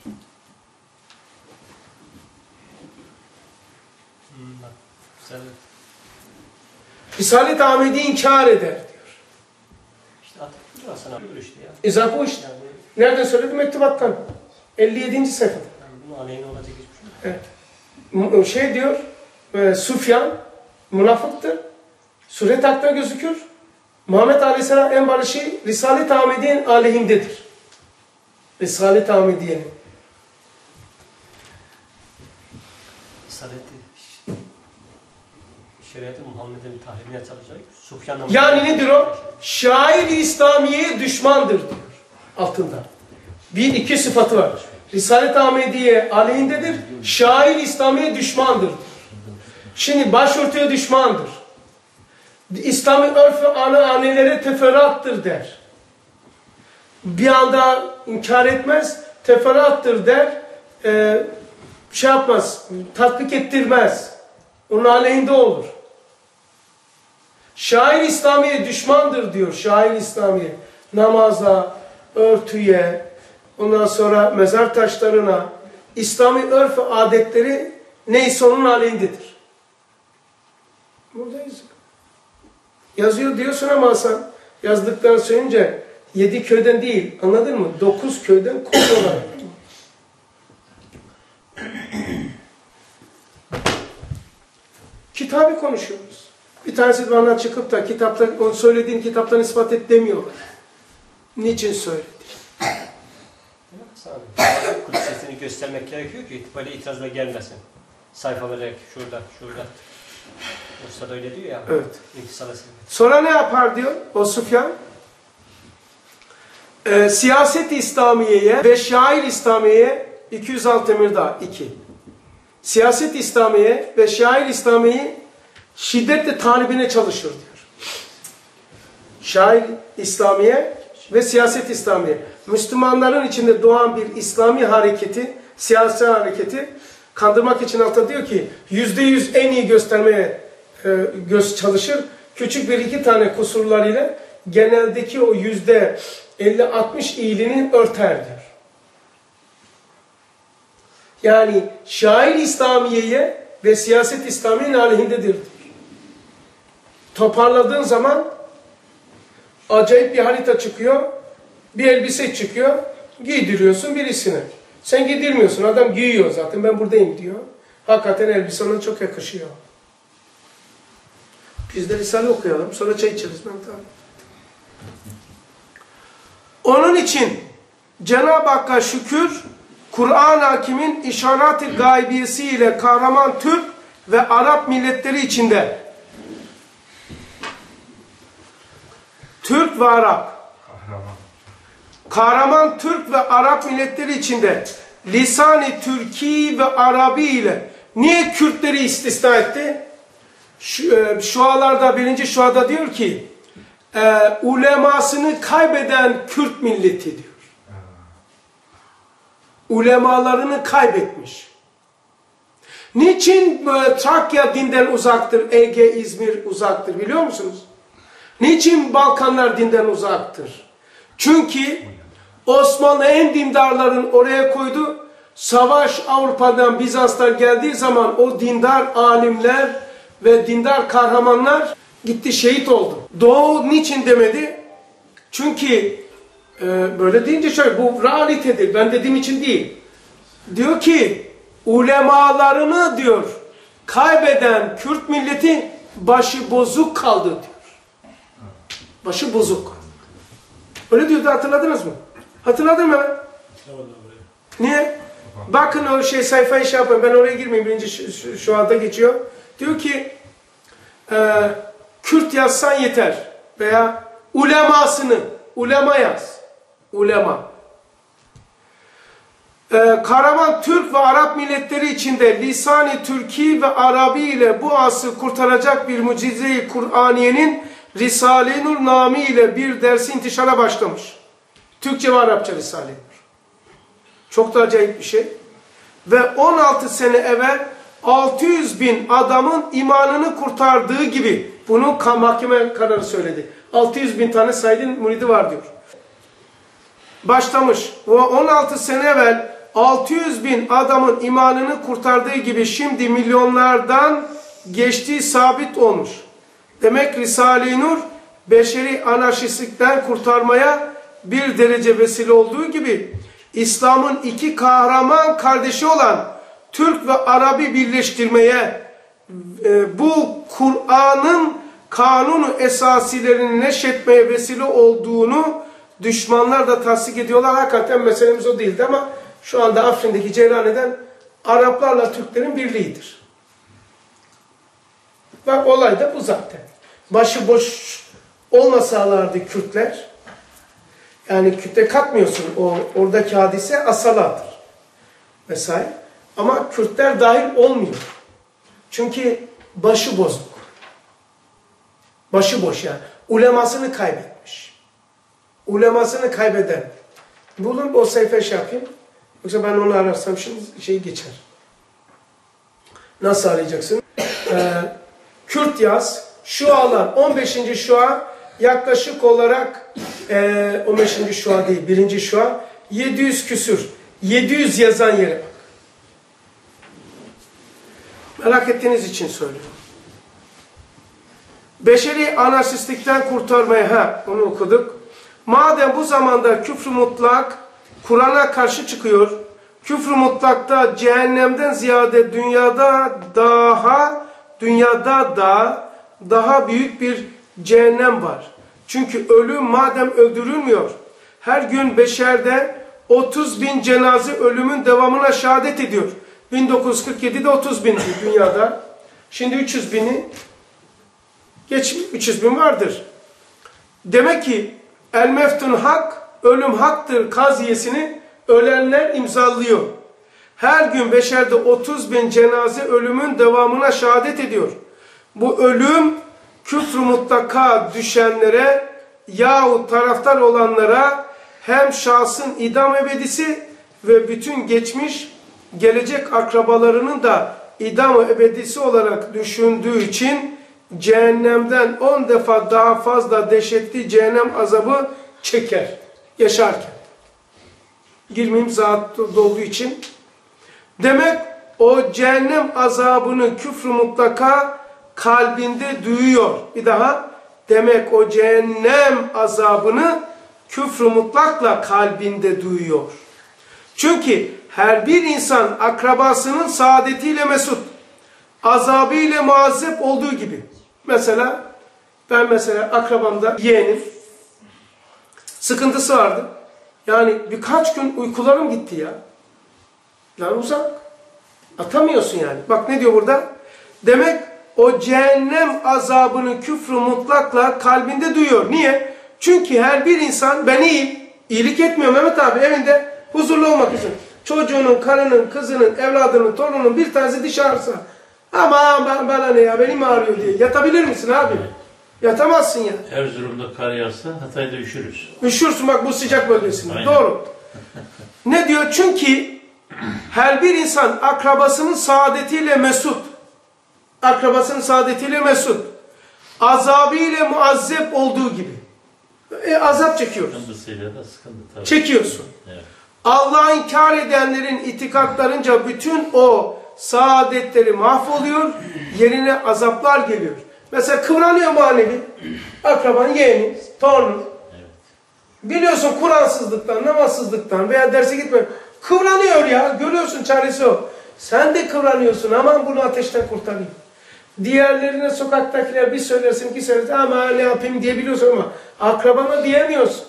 Risalet-i Ahmed'i inkar eder diyor. İşte atıp sana işte ya. Bu işte. Nereden söyledim? Mektubattan. 57. sayfada. Yani bunu aleyhine olacak hiçbir şey yok. Evet. Şey diyor, Sufyan münafıktır. Suret Hak'ta gözükür. Muhammed Aleyhisselam en barışı Risalet-i Ahmediye'nin aleyhindedir. Risalet-i Ahmediye'nin. Şeriat-ı Muhammed'in tahribine çalışacak. Sufyan'la Yani nedir o? Şair-i İslamiye'ye düşmandır diyor altında. Bir iki sıfatı var. Risalet-i Ahmediye aleyhindedir. Şair-i İslamiye düşmandır diyor. Şimdi başörtüye düşmandır. İslami örf ve anelere teferruattır der. Bir anda inkar etmez, teferruattır der. Şey yapmaz, tatbik ettirmez. Onun aleyhinde olur. Şair İslamiye düşmandır diyor. Şair İslamiye namaza, örtüye, ondan sonra mezar taşlarına, İslami örf ve adetleri neyse onun aleyhindedir. Buradayız. Yazıyor diyorsun ama Hasan, yazdıktan söyleyince 7 köyden değil, anladın mı? 9 köyden konuyorlar. Kitabı konuşuyoruz. Bir tanesi bana çıkıp da kitapta, o söylediğin kitaptan ispat et demiyorlar. Niçin söyledi? Kudüs'ünü göstermek gerekiyor ki böyle itirazla gelmesin. Sayfa vererek şurada. Usta da öyle diyor ya. Evet. İntisalasın. Sonra ne yapar diyor o Sufyan? Siyaset-i İslamiye'ye ve şair İslamiye'ye 206 emir daha 2. Siyaset-i İslamiye ve şair İslamiye'yi şiddetle tahribine çalışır diyor. Şair İslamiye ve siyaset İslamiye. Müslümanların içinde doğan bir İslami hareketi, siyasi hareketi kandırmak için altta diyor ki %100 en iyi göstermeye çalışır. Küçük bir iki tane kusurlarıyla geneldeki o %50-60 iyiliğini örter diyor. Yani şair İslamiye'ye ve siyaset İslamiye'nin aleyhindedir diyor. Toparladığın zaman acayip bir harita çıkıyor, bir elbise çıkıyor, giydiriyorsun birisine. Sen giydirmiyorsun, adam giyiyor zaten, ben buradayım diyor. Hakikaten elbise ona çok yakışıyor. Biz de Risale okuyalım, sonra çay içeriz. Onun için Cenab-ı Hakk'a şükür, Kur'an-ı Hakim'in işaret-i gaybiyesi ile kahraman Türk ve Arap milletleri içinde Türk ve Arap kahraman Türk ve Arap milletleri içinde lisan-ı Türki ve Arabi ile niye Kürtleri istisna etti? Şualarda, 1. şuada diyor ki ulemasını kaybeden Kürt milleti diyor. Ulemalarını kaybetmiş. Niçin Trakya dinden uzaktır, Ege, İzmir uzaktır biliyor musunuz? Niçin Balkanlar dinden uzaktır? Çünkü Osmanlı en dindarların oraya koydu. Savaş Avrupa'dan Bizans'tan geldiği zaman o dindar alimler ve dindar kahramanlar gitti şehit oldu. Doğu niçin demedi? Çünkü böyle deyince şöyle, bu realitedir. Ben dediğim için değil. Diyor ki ulemalarını diyor kaybeden Kürt milleti başı bozuk kaldı diyor. Başı bozuk. Öyle diyordu, hatırladınız mı? Hatırladın mı? Niye? Bakın o sayfayı yapın. Ben oraya girmeyeyim. 1. şu anda geçiyor. Diyor ki Kürt yazsan yeter. Veya ulemasını. Ulema yaz. Ulema. Kahraman Türk ve Arap milletleri içinde lisan-ı Türki ve Arabi ile bu asrı kurtaracak bir mucize-i Kur'aniyenin Risale-i Nur namı ile bir dersi intişara başlamış. Türkçe ve Arapça Risale-i Nur. Çok da acayip bir şey. Ve 16 sene evvel 600.000 adamın imanını kurtardığı gibi, bunu mahkeme kararı söyledi. 600.000 tane Said'in müridi var diyor. Başlamış. O 16 sene evvel 600.000 adamın imanını kurtardığı gibi şimdi milyonlardan geçtiği sabit olmuş. Demek Risale-i Nur beşeri anarşistlikten kurtarmaya bir derece vesile olduğu gibi İslam'ın iki kahraman kardeşi olan Türk ve Arap'ı birleştirmeye, bu Kur'an'ın kanunu esasilerini neşretmeye vesile olduğunu düşmanlar da tasdik ediyorlar. Hakikaten meselemiz o değildi ama şu anda Afrin'deki cereyan eden Araplarla Türklerin birliğidir. Bak olay da bu zaten. Başıboş olmasalardı Kürtler, yani Kürt'e katmıyorsun, oradaki hadise asaladır vesaire. Ama Kürtler dahil olmuyor. Çünkü başı bozuk. Başıboş yani. Ulemasını kaybetmiş. Ulemasını kaybeden. Bulun o sayfayı şey yapayım. Yoksa ben onu ararsam şimdi şey geçer. Nasıl arayacaksın? Kürt yaz. Şualar. 15. şua yaklaşık olarak 15. şua değil. 1. şua 700 küsür. 700 yazan yere bak. Merak ettiğiniz için söylüyorum. Beşeri anarşistlikten kurtarmaya, onu okuduk. Madem bu zamanda küfr-ü mutlak Kur'an'a karşı çıkıyor, küfr-ü mutlakta cehennemden ziyade dünyada daha büyük bir cehennem var. Çünkü ölüm madem öldürülmüyor, her gün beşerde 30.000 cenaze ölümün devamına şehadet ediyor. 1947'de 30.000'di dünyada. Şimdi 300.000'i geç, 300.000 vardır. Demek ki el meftun hak, ölüm haktır kaziyesini ölenler imzalıyor. Her gün beşerde 30.000 cenaze ölümün devamına şehadet ediyor. Bu ölüm küfr-ü mutlaka düşenlere yahut taraftar olanlara hem şahsın idam ebedisi ve bütün geçmiş gelecek akrabalarının da idam ebedisi olarak düşündüğü için cehennemden 10 defa daha fazla dehşetli cehennem azabı çeker yaşarken. Girmeyeyim zat olduğu için. Demek o cehennem azabını küfr-ü mutlaka kalbinde duyuyor. Bir daha. Demek o cehennem azabını küfr-ü mutlakla kalbinde duyuyor. Çünkü her bir insan akrabasının saadetiyle mesut, azabıyla muazzep olduğu gibi. Mesela ben akrabamda yeğenim sıkıntısı vardı. Yani birkaç gün uykularım gitti ya. Lan uzak. Atamıyorsun yani. Bak ne diyor burada? Demek o cehennem azabını küfr-ü mutlakla kalbinde duyuyor. Niye? Çünkü her bir insan ben iyiyim. İyilik etmiyor Mehmet abi evinde huzurlu olmak için. Çocuğunun, karının, kızının, evladının, torununun bir tanesi dışarısa ama bana ne ya benim ağrıyor diye. Yatabilir misin abi? Yatamazsın ya. Erzurum'da kar yağsa Hatay'da üşürüz. Üşürsün bak bu sıcak bölgesinde. Aynen. Doğru. Ne diyor? Çünkü her bir insan akrabasının saadetiyle mesut. Akrabasının saadetiyle mesut. Azabıyla muazzep olduğu gibi. Azap çekiyoruz. Sıkıntısıyla da sıkıntı tabii. Çekiyorsun. Evet. Allah'ı inkar edenlerin itikatlarınca bütün o saadetleri mahvoluyor, yerine azaplar geliyor. Mesela kıvranıyor manevi, akraban, yeğeni, torunu. Evet. Biliyorsun Kur'ansızlıktan, namazsızlıktan veya derse gitmiyor. Kıvranıyor ya, görüyorsun çaresi o. Sen de kıvranıyorsun, aman bunu ateşten kurtarayım. Diğerlerine sokaktakiler bir söylersin, iki söylersin, ama ne yapayım diyebiliyorsun ama akrabana diyemiyorsun.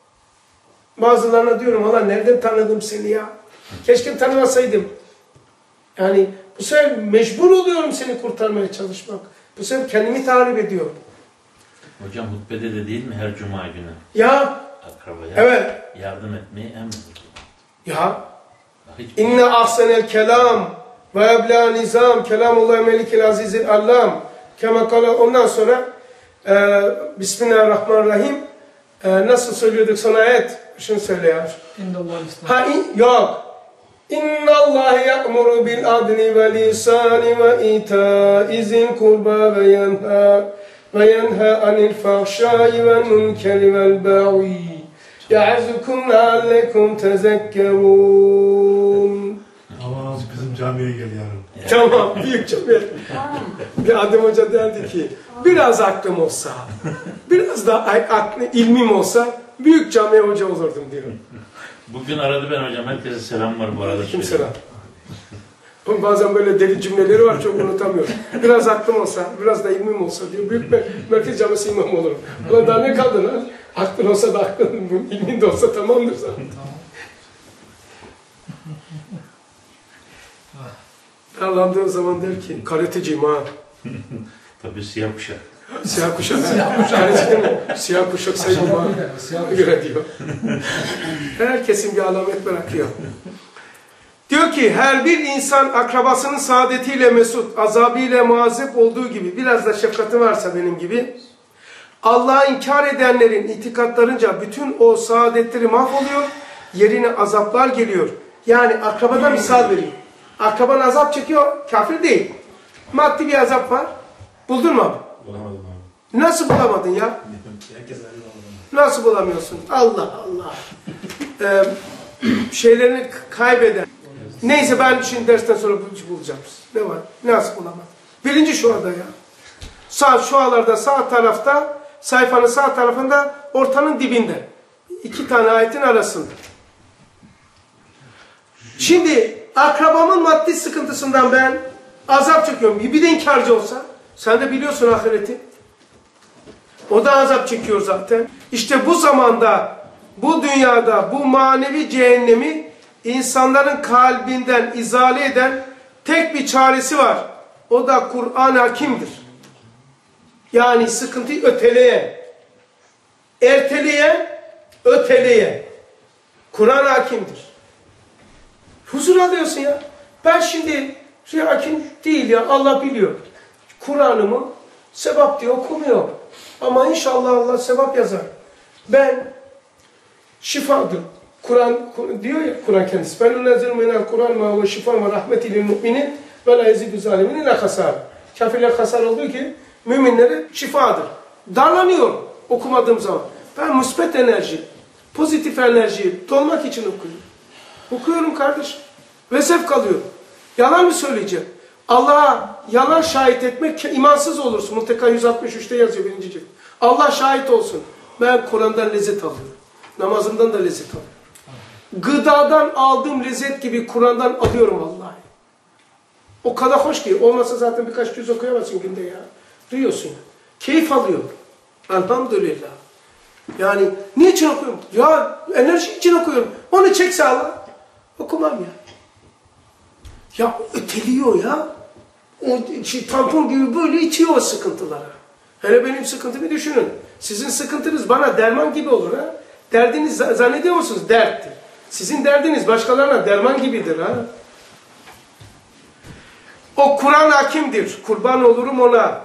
Bazılarına diyorum, Allah nereden tanıdım seni ya? Keşke tanımasaydım. Yani bu sefer mecbur oluyorum seni kurtarmaya çalışmak. Bu sefer kendimi tahrip ediyorum. Hocam hutbede de değil mi her cuma günü? Ya, Akrabaya evet. yardım etmeyi emrediyor. Ya, inne ahsenel kelam ve ebla nizam kelamullah melikil azizil allam kemakala. Ondan sonra Bismillahirrahmanirrahim nasıl söylüyorduk son ayet? Şunu söyle ya. Yok. İnna Allah ya'muru bil adli vel ihsani ve ita'i zil kurba ve yenha anil fahşai vel munkeri vel baghi ya'zukum leallekum tezekkerun. Tamam bizim camiye gel yarın. Tamam, büyük camiye. Bir Adem Hoca derdi ki, biraz aklım olsa, biraz da ilmim olsa, büyük camiye hoca olurdum diyor. Bugün aradı ben hocam. Herkese selam var bu arada. Kimselam. Bazen böyle deli cümleleri var, çok unutamıyorum. Biraz aklım olsa, biraz da ilmim olsa diyor. Büyük merkez camisi imam olurum. Ulan daha ne kaldı lan? Aklın olsa da aklın, ilmin de olsa tamamdır zaten. Darlandığım zaman der ki, karateciyim ha. Tabii siyah kuşak. Siyah kuşak. Kendisi değil mi? Siyah kuşak sayılma. Öyle diyor. Herkesin bir alamet bırakıyor. Diyor ki her bir insan akrabasının saadetiyle mesut, azabıyla muazzep olduğu gibi, biraz da şefkati varsa benim gibi, Allah'ı inkar edenlerin itikatlarınca bütün o saadetleri mahvoluyor, yerine azaplar geliyor. Yani akrabada misal veriyor. Akraban azap çekiyor, kafir değil. Maddi bir azap var. Buldun mu abi? Bulamadım abi. Nasıl bulamadın ya? Nasıl bulamıyorsun? Allah Allah. Şeylerini kaybeden. Neyse ben şimdi dersten sonra bulacağım. Ne var? Nasıl bulamadım? Birinci şuada ya. Şualarda sağ tarafta, sayfanın sağ tarafında, ortanın dibinde. 2 tane ayetin arasında. Şimdi akrabamın maddi sıkıntısından ben azap çekiyorum. Bir de inkarcı olsa, sen de biliyorsun ahireti. O da azap çekiyor zaten. İşte bu zamanda, bu dünyada, bu manevi cehennemi insanların kalbinden izale eden tek bir çaresi var. O da Kur'an-ı Hakim'dir. Yani sıkıntıyı öteleyen, erteleyen, öteleyen Kur'an-ı Hakim'dir. Huzur alıyorsun ya. Ben şimdi hakim değil ya, Allah biliyor. Kur'an'ımı sevap diye okumuyor. Ama inşallah Allah sevap yazar. Ben şifadır. Kur'an diyor ya, Kur'an kendisi. Ben unezzil minel Kur'an ma huve şifa ve rahmetil lil mu'minin ve la yezidu zalimin illa hasar. Kafirler hasar olduğu ki müminlere şifadır. Darlanıyor okumadığım zaman. Ben müspet enerji, pozitif enerjiyi dolmak için okuyorum. Okuyorum kardeşim. Ve zevk alıyorum. Yalan mı söyleyeceğim? Allah'a yalan şahit etmek imansız olursun. Mutlaka 163'te yazıyor 1. cilt. Allah şahit olsun. Ben Kur'an'dan lezzet alıyorum. Namazımdan da lezzet alıyorum. Gıdadan aldığım lezzet gibi Kur'an'dan alıyorum vallahi. O kadar hoş ki. Olmasa zaten birkaç yüz okuyamazsın günde ya. Duyuyorsun ya. Keyif alıyorum. Elhamdülillah. Yani niçin okuyorum? Ya enerji için okuyorum. Onu çekse Allah. Okumam ya. Ya öteliyor ya. O tampon gibi böyle itiyor o sıkıntılara. Hele benim sıkıntımı düşünün. Sizin sıkıntınız bana derman gibi olur ha. Derdiniz zannediyor musunuz? Derttir. Sizin derdiniz başkalarına derman gibidir ha. O Kur'an hakimdir. Kurban olurum ona.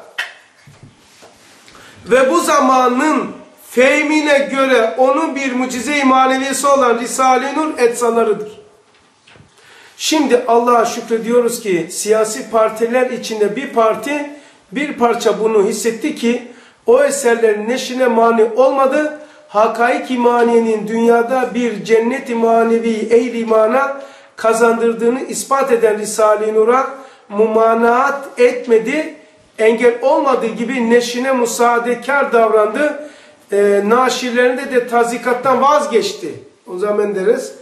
Ve bu zamanın fehmine göre onun bir mucize-i maneviyesi olan Risale-i Nur etsalarıdır. Şimdi Allah'a şükrediyoruz ki siyasi partiler içinde bir parça bunu hissetti ki o eserlerin neşrine mani olmadı. Hakaik-i maniyenin dünyada bir cennet-i manevi ehl-i imana kazandırdığını ispat eden Risale-i Nur'a mumanaat etmedi. Engel olmadığı gibi neşrine musaadekar davrandı. Naşirlerinde de tazikattan vazgeçti. O zaman deriz.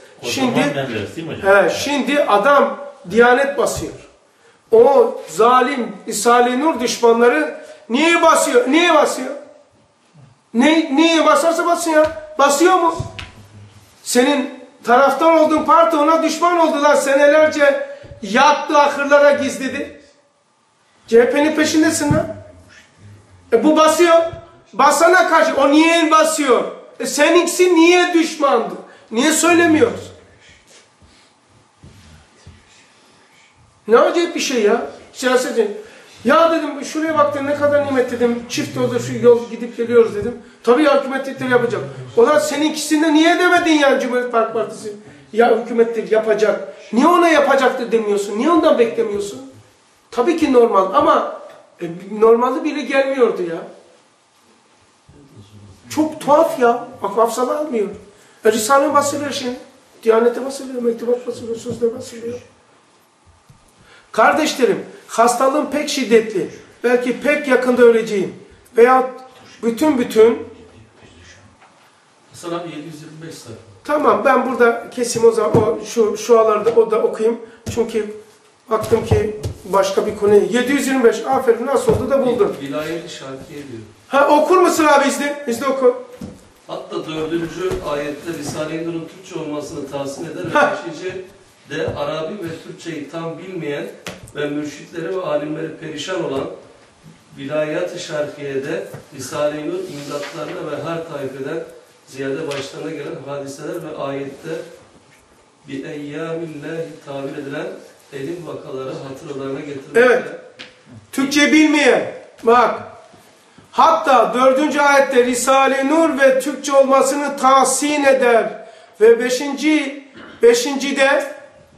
Şimdi adam Diyanet basıyor. O zalim Risale-i Nur düşmanları niye basıyor? Niye basıyor? Niye basarsa basın ya. Basıyor mu? Senin taraftar olduğun parti ona düşman oldular. Senelerce yattı, ahırlara gizledi. CHP'nin peşindesin lan. Bu basıyor. Basana karşı. O niye basıyor? Seninkisi niye düşmandı? Niye söylemiyoruz? Ne acayip bir şey ya. Siyasetin. Ya dedim şuraya bak dedim, ne kadar nimet dedim. Çift yolda şu yol gidip geliyoruz dedim. Tabii ya hükümetlikleri yapacak. Ulan seninkisinde niye demedin ya Cumhuriyet Halk Partisi? Ya hükümetlik yapacak. Niye ona yapacaktı demiyorsun? Niye ondan beklemiyorsun? Tabii ki normal ama normalde biri gelmiyordu ya. Çok tuhaf ya. Bak hafızalı almıyor. Risale basılıyor şimdi. Diyanete basılıyor, mektubat basılıyor, sözde basılıyor. Kardeşlerim, hastalığım pek şiddetli. Belki pek yakında öleceğim. Veya bütün. Hasan abi 725 sayfa. Tamam ben burada keseyim o zaman. Şu alarda o da okuyayım. Çünkü baktım ki başka bir konu. 725. Aferin nasıl oldu da buldun. Vilayet-i Şarkiye diyor. Ha okur musun abi bizde oku. Hatta 4. ayette Risale-i Nur'un Türkçe olmasını tahsin eder ve 5. de Arabi ve Türkçeyi tam bilmeyen ve mürşitleri ve alimleri perişan olan Vilayet-i Şarkiye'de Risale-i Nur imdatlarına ve her taifeden ziyade başlarına gelen hadiseler ve ayette bir eyyâmillahi tabir edilen elim vakaları hatırlarına getirmekte. Evet. Türkçe bilmeyen, bak, hatta 4. ayette Risale-i Nur ve Türkçe olmasını tahsin eder ve 5.'de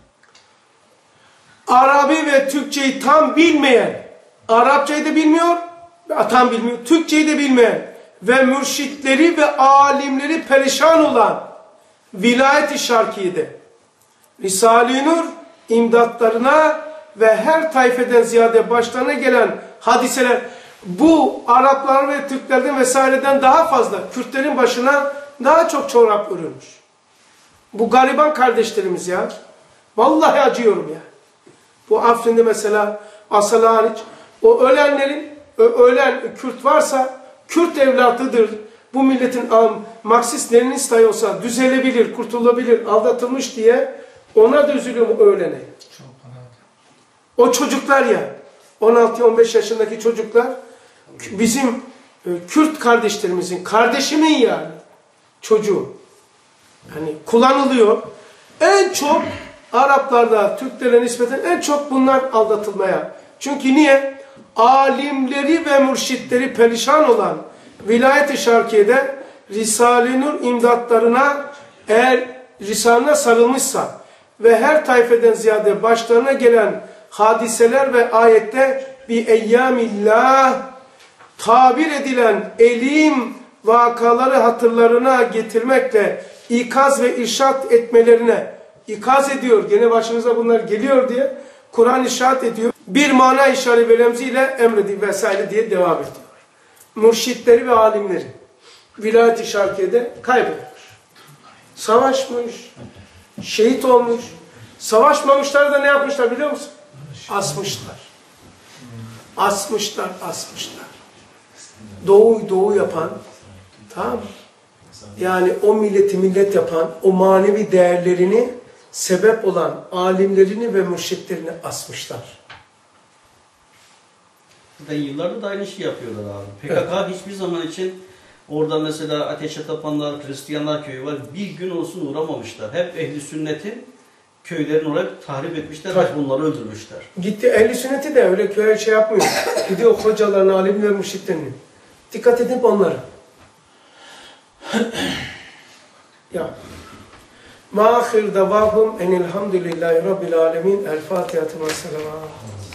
Arabi ve Türkçeyi tam bilmeyen, Arapçayı da bilmiyor, tam bilmiyor, Türkçeyi de bilmeyen ve mürşitleri ve alimleri perişan olan Vilayet-i Şarkiye'de Risale-i Nur imdatlarına ve her tayfeden ziyade başlarına gelen hadiseler, bu Araplar ve Türklerden vesaireden daha fazla, Kürtlerin başına daha çok çorap örülmüş. Bu gariban kardeşlerimiz ya. Vallahi acıyorum ya. Bu Afrin'de mesela Asal hariç, o ölenlerin, ölen Kürt varsa, Kürt evlatıdır. Bu milletin Marksist-Leninist dahi olsa düzelebilir, kurtulabilir, aldatılmış diye ona da üzülüyorum ölene. O çocuklar ya, 16-15 yaşındaki çocuklar, bizim Kürt kardeşlerimizin, kardeşimin yani çocuğu. Yani kullanılıyor. En çok Araplarda, Türklere nispeten en çok bunlar aldatılmaya. Çünkü niye? Alimleri ve mürşitleri perişan olan Vilayet-i Şarkiye'de Risale-i Nur imdatlarına, eğer Risale'ne sarılmışsa ve her tayfeden ziyade başlarına gelen hadiseler ve ayette bir eyyâmillah tabir edilen elim vakaları hatırlarına getirmekle ikaz ve irşat etmelerine ikaz ediyor. Gene başınıza bunlar geliyor diye Kur'an irşat ediyor. Bir mana işareti ve remziyle emrediyor vesaire diye devam ediyor. Mürşitleri ve alimleri Vilayet-i Şarkiye'de kaybetmiş. Savaşmış. Şehit olmuş. Savaşmamışlar da ne yapmışlar biliyor musun? Asmışlar. Asmışlar. Doğu yapan, tamam mı? Yani o milleti millet yapan, o manevi değerlerini sebep olan alimlerini ve mürşitlerini asmışlar. Zaten yıllardır da aynı şeyi yapıyorlar abi. PKK hiçbir zaman için orada mesela ateşe tapanlar, Hristiyanlar köyü var. Bir gün olsun uğramamışlar. Hep ehli sünnetin köylerini oraya tahrip etmişler ve bunları öldürmüşler. Gitti ehli sünneti de öyle köye şey yapmıyor. Gidiyor hocalarını, alim ve mürşitlerini. Dikkat edin onlara. Ya. Ma ahir davahum enilhamdülillahi rabbil alemin. El Fatiha ve selavat.